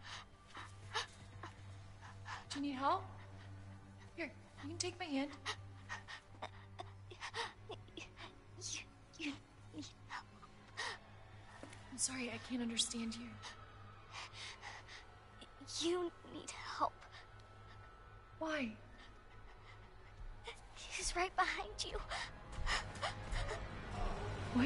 Do you need help? Here, you can take my hand. You need help. I'm sorry, I can't understand you. You need help. Why? He's right behind you. What?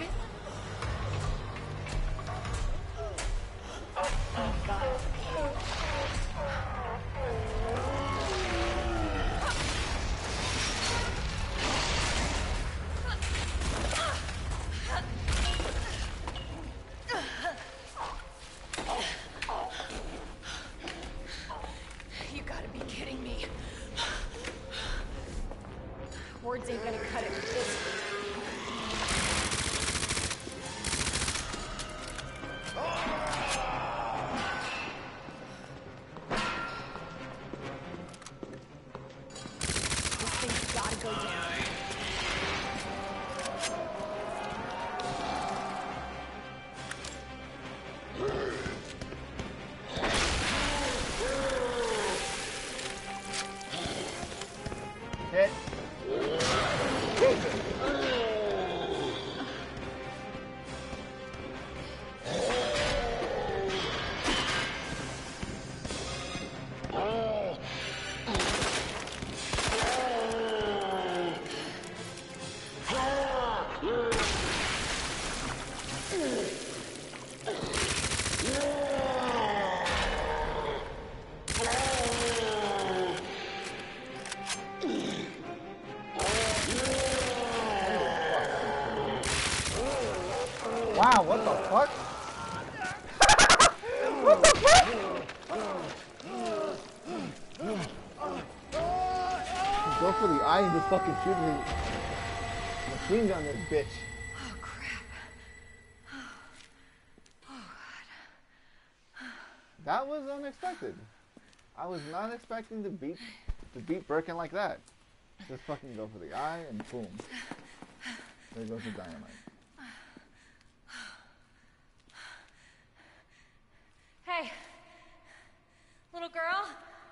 You gotta be kidding me. Words ain't gonna cut it with this. This thing's gotta go down. Hit. Wow, what the fuck? What the fuck? Go for the eye and just fucking shoot me. Machine gun this bitch. Oh, crap. That was unexpected. I was not expecting to beat Birkin like that. Just fucking go for the eye and boom. There goes the dynamite. Hey, little girl.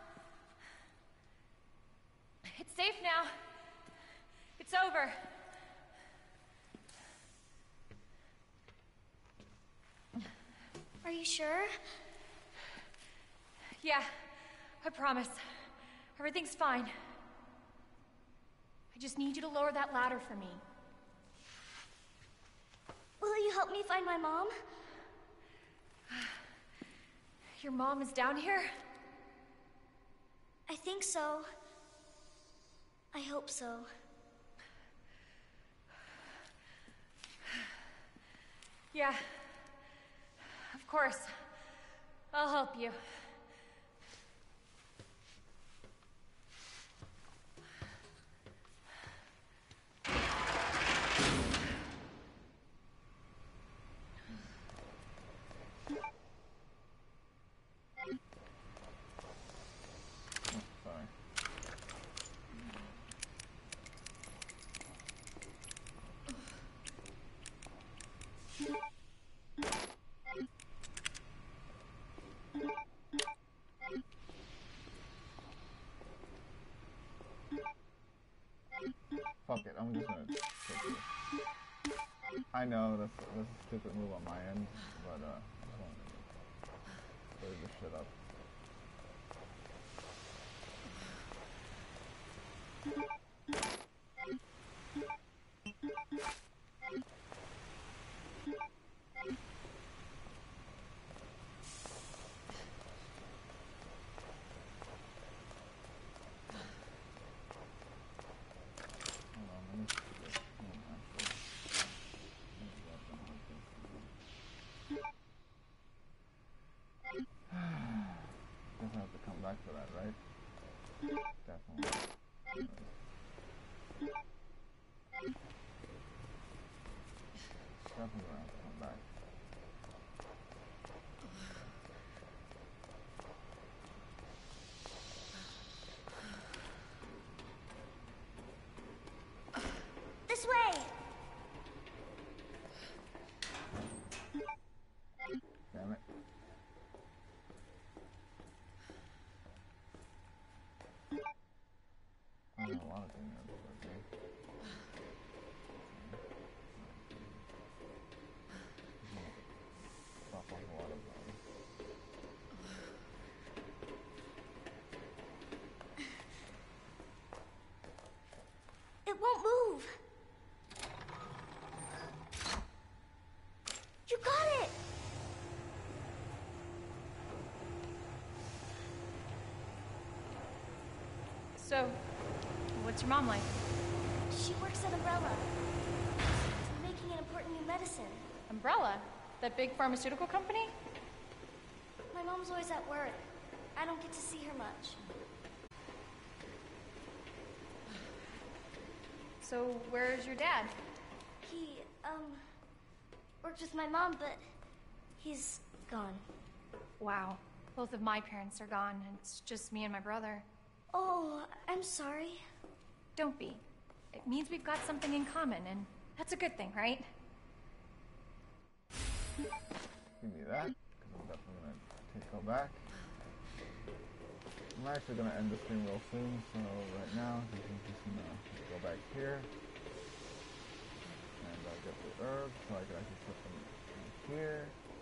It's safe now. It's over. Are you sure? Yeah, I promise. Everything's fine. I just need you to lower that ladder for me. Will you help me find my mom? Your mom is down here? I think so. I hope so. Yeah. Of course. I'll help you. Sorry. Fuck it, I'm just gonna take this. I know that's a stupid move on my end, but I just wanted to clear this shit up. Hold on, let me see this. Doesn't have to come back for that, right? Definitely. Definitely gonna have to come back. This way! won't move. You got it! So, what's your mom like? She works at Umbrella. She's making an important new medicine. Umbrella? That big pharmaceutical company? My mom's always at work. I don't get to see her much. So, where's your dad? He, worked with my mom, but he's gone. Wow. Both of my parents are gone, and it's just me and my brother. Oh, I'm sorry. Don't be. It means we've got something in common, and that's a good thing, right? Give me that, because I'm definitely going to go back. I'm actually going to end the stream real soon, so right now, I'm just going to go back here. And I'll get the herbs, so I can actually put them in here.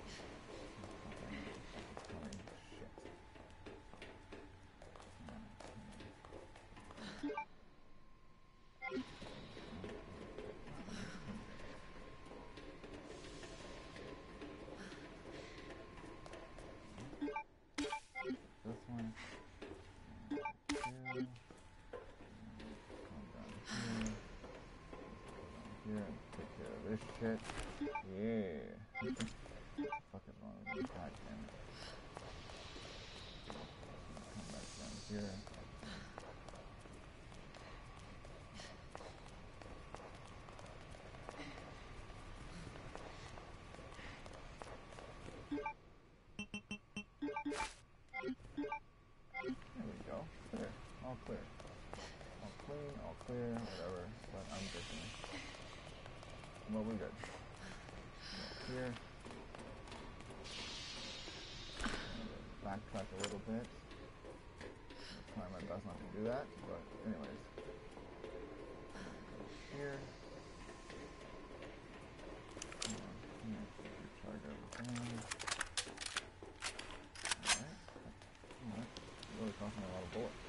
This one. And here and take care of this shit. Yeah. What the fuck is wrong with this pack, man? Come back down here. There we go. Clear. All clear. All clean, all clear, whatever. But I'm thinking. Well, we're good. Go here. Backtrack a little bit. I'll try my best not to do that, but anyways. Here. Charge everything. Alright. Alright. Really costing a lot of bullets.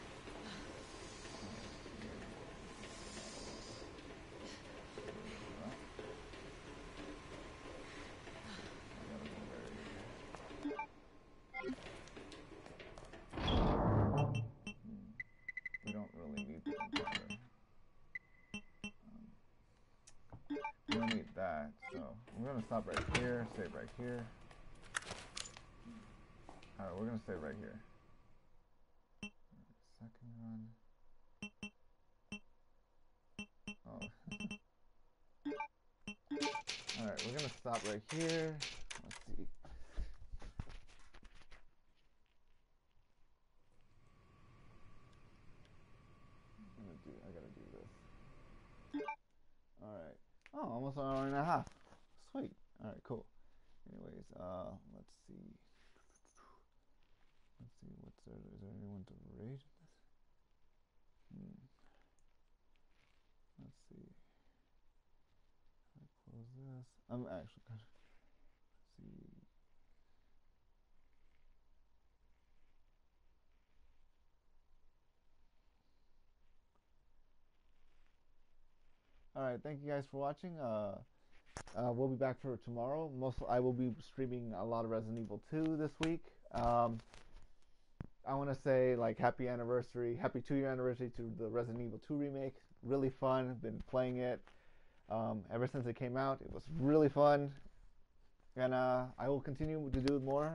We don't really need the gunpowder. We don't need that, so I'm gonna stop right here, save right here. Alright, we're gonna save right here. Second run. Oh. Alright, we're gonna stop right here. Let's see. I gotta do this. Alright. Oh, almost an hour and a half. Sweet. Alright, cool. Anyways, let's see. Let's see, what's there? Is there anyone to raid this? Let's see. I close this. I'm actually gonna see. Alright, thank you guys for watching. We'll be back for tomorrow. I will be streaming a lot of Resident Evil 2 this week. I want to say like happy 2-year anniversary to the Resident Evil 2 remake. Really fun. Been playing it ever since it came out. It was really fun, and I will continue to do more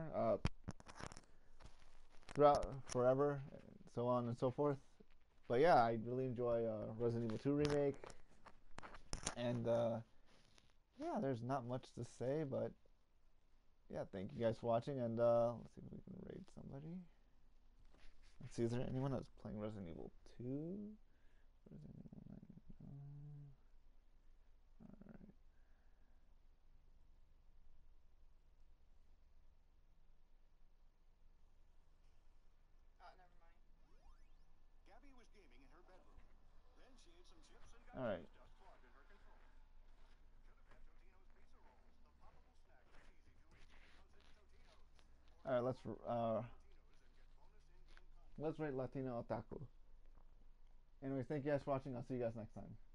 throughout forever, and so on and so forth. But yeah, I really enjoy Resident Evil 2 remake, and yeah, there's not much to say, but yeah, thank you guys for watching, and let's see if we can raid somebody. Let's see, is there anyone that's playing Resident Evil 2? Resident Evil 9. Alright. Gabby was gaming in her bedroom. Then she ate some chips and got Alright. dust clogged in her controller. Should have had Totino's pizza rolls, the poppable snack that's easy to eat because it's Totino's. Alright, let's Totino's and get bonus in-game content. rate Latino Otaku. Anyways, thank you guys for watching. I'll see you guys next time.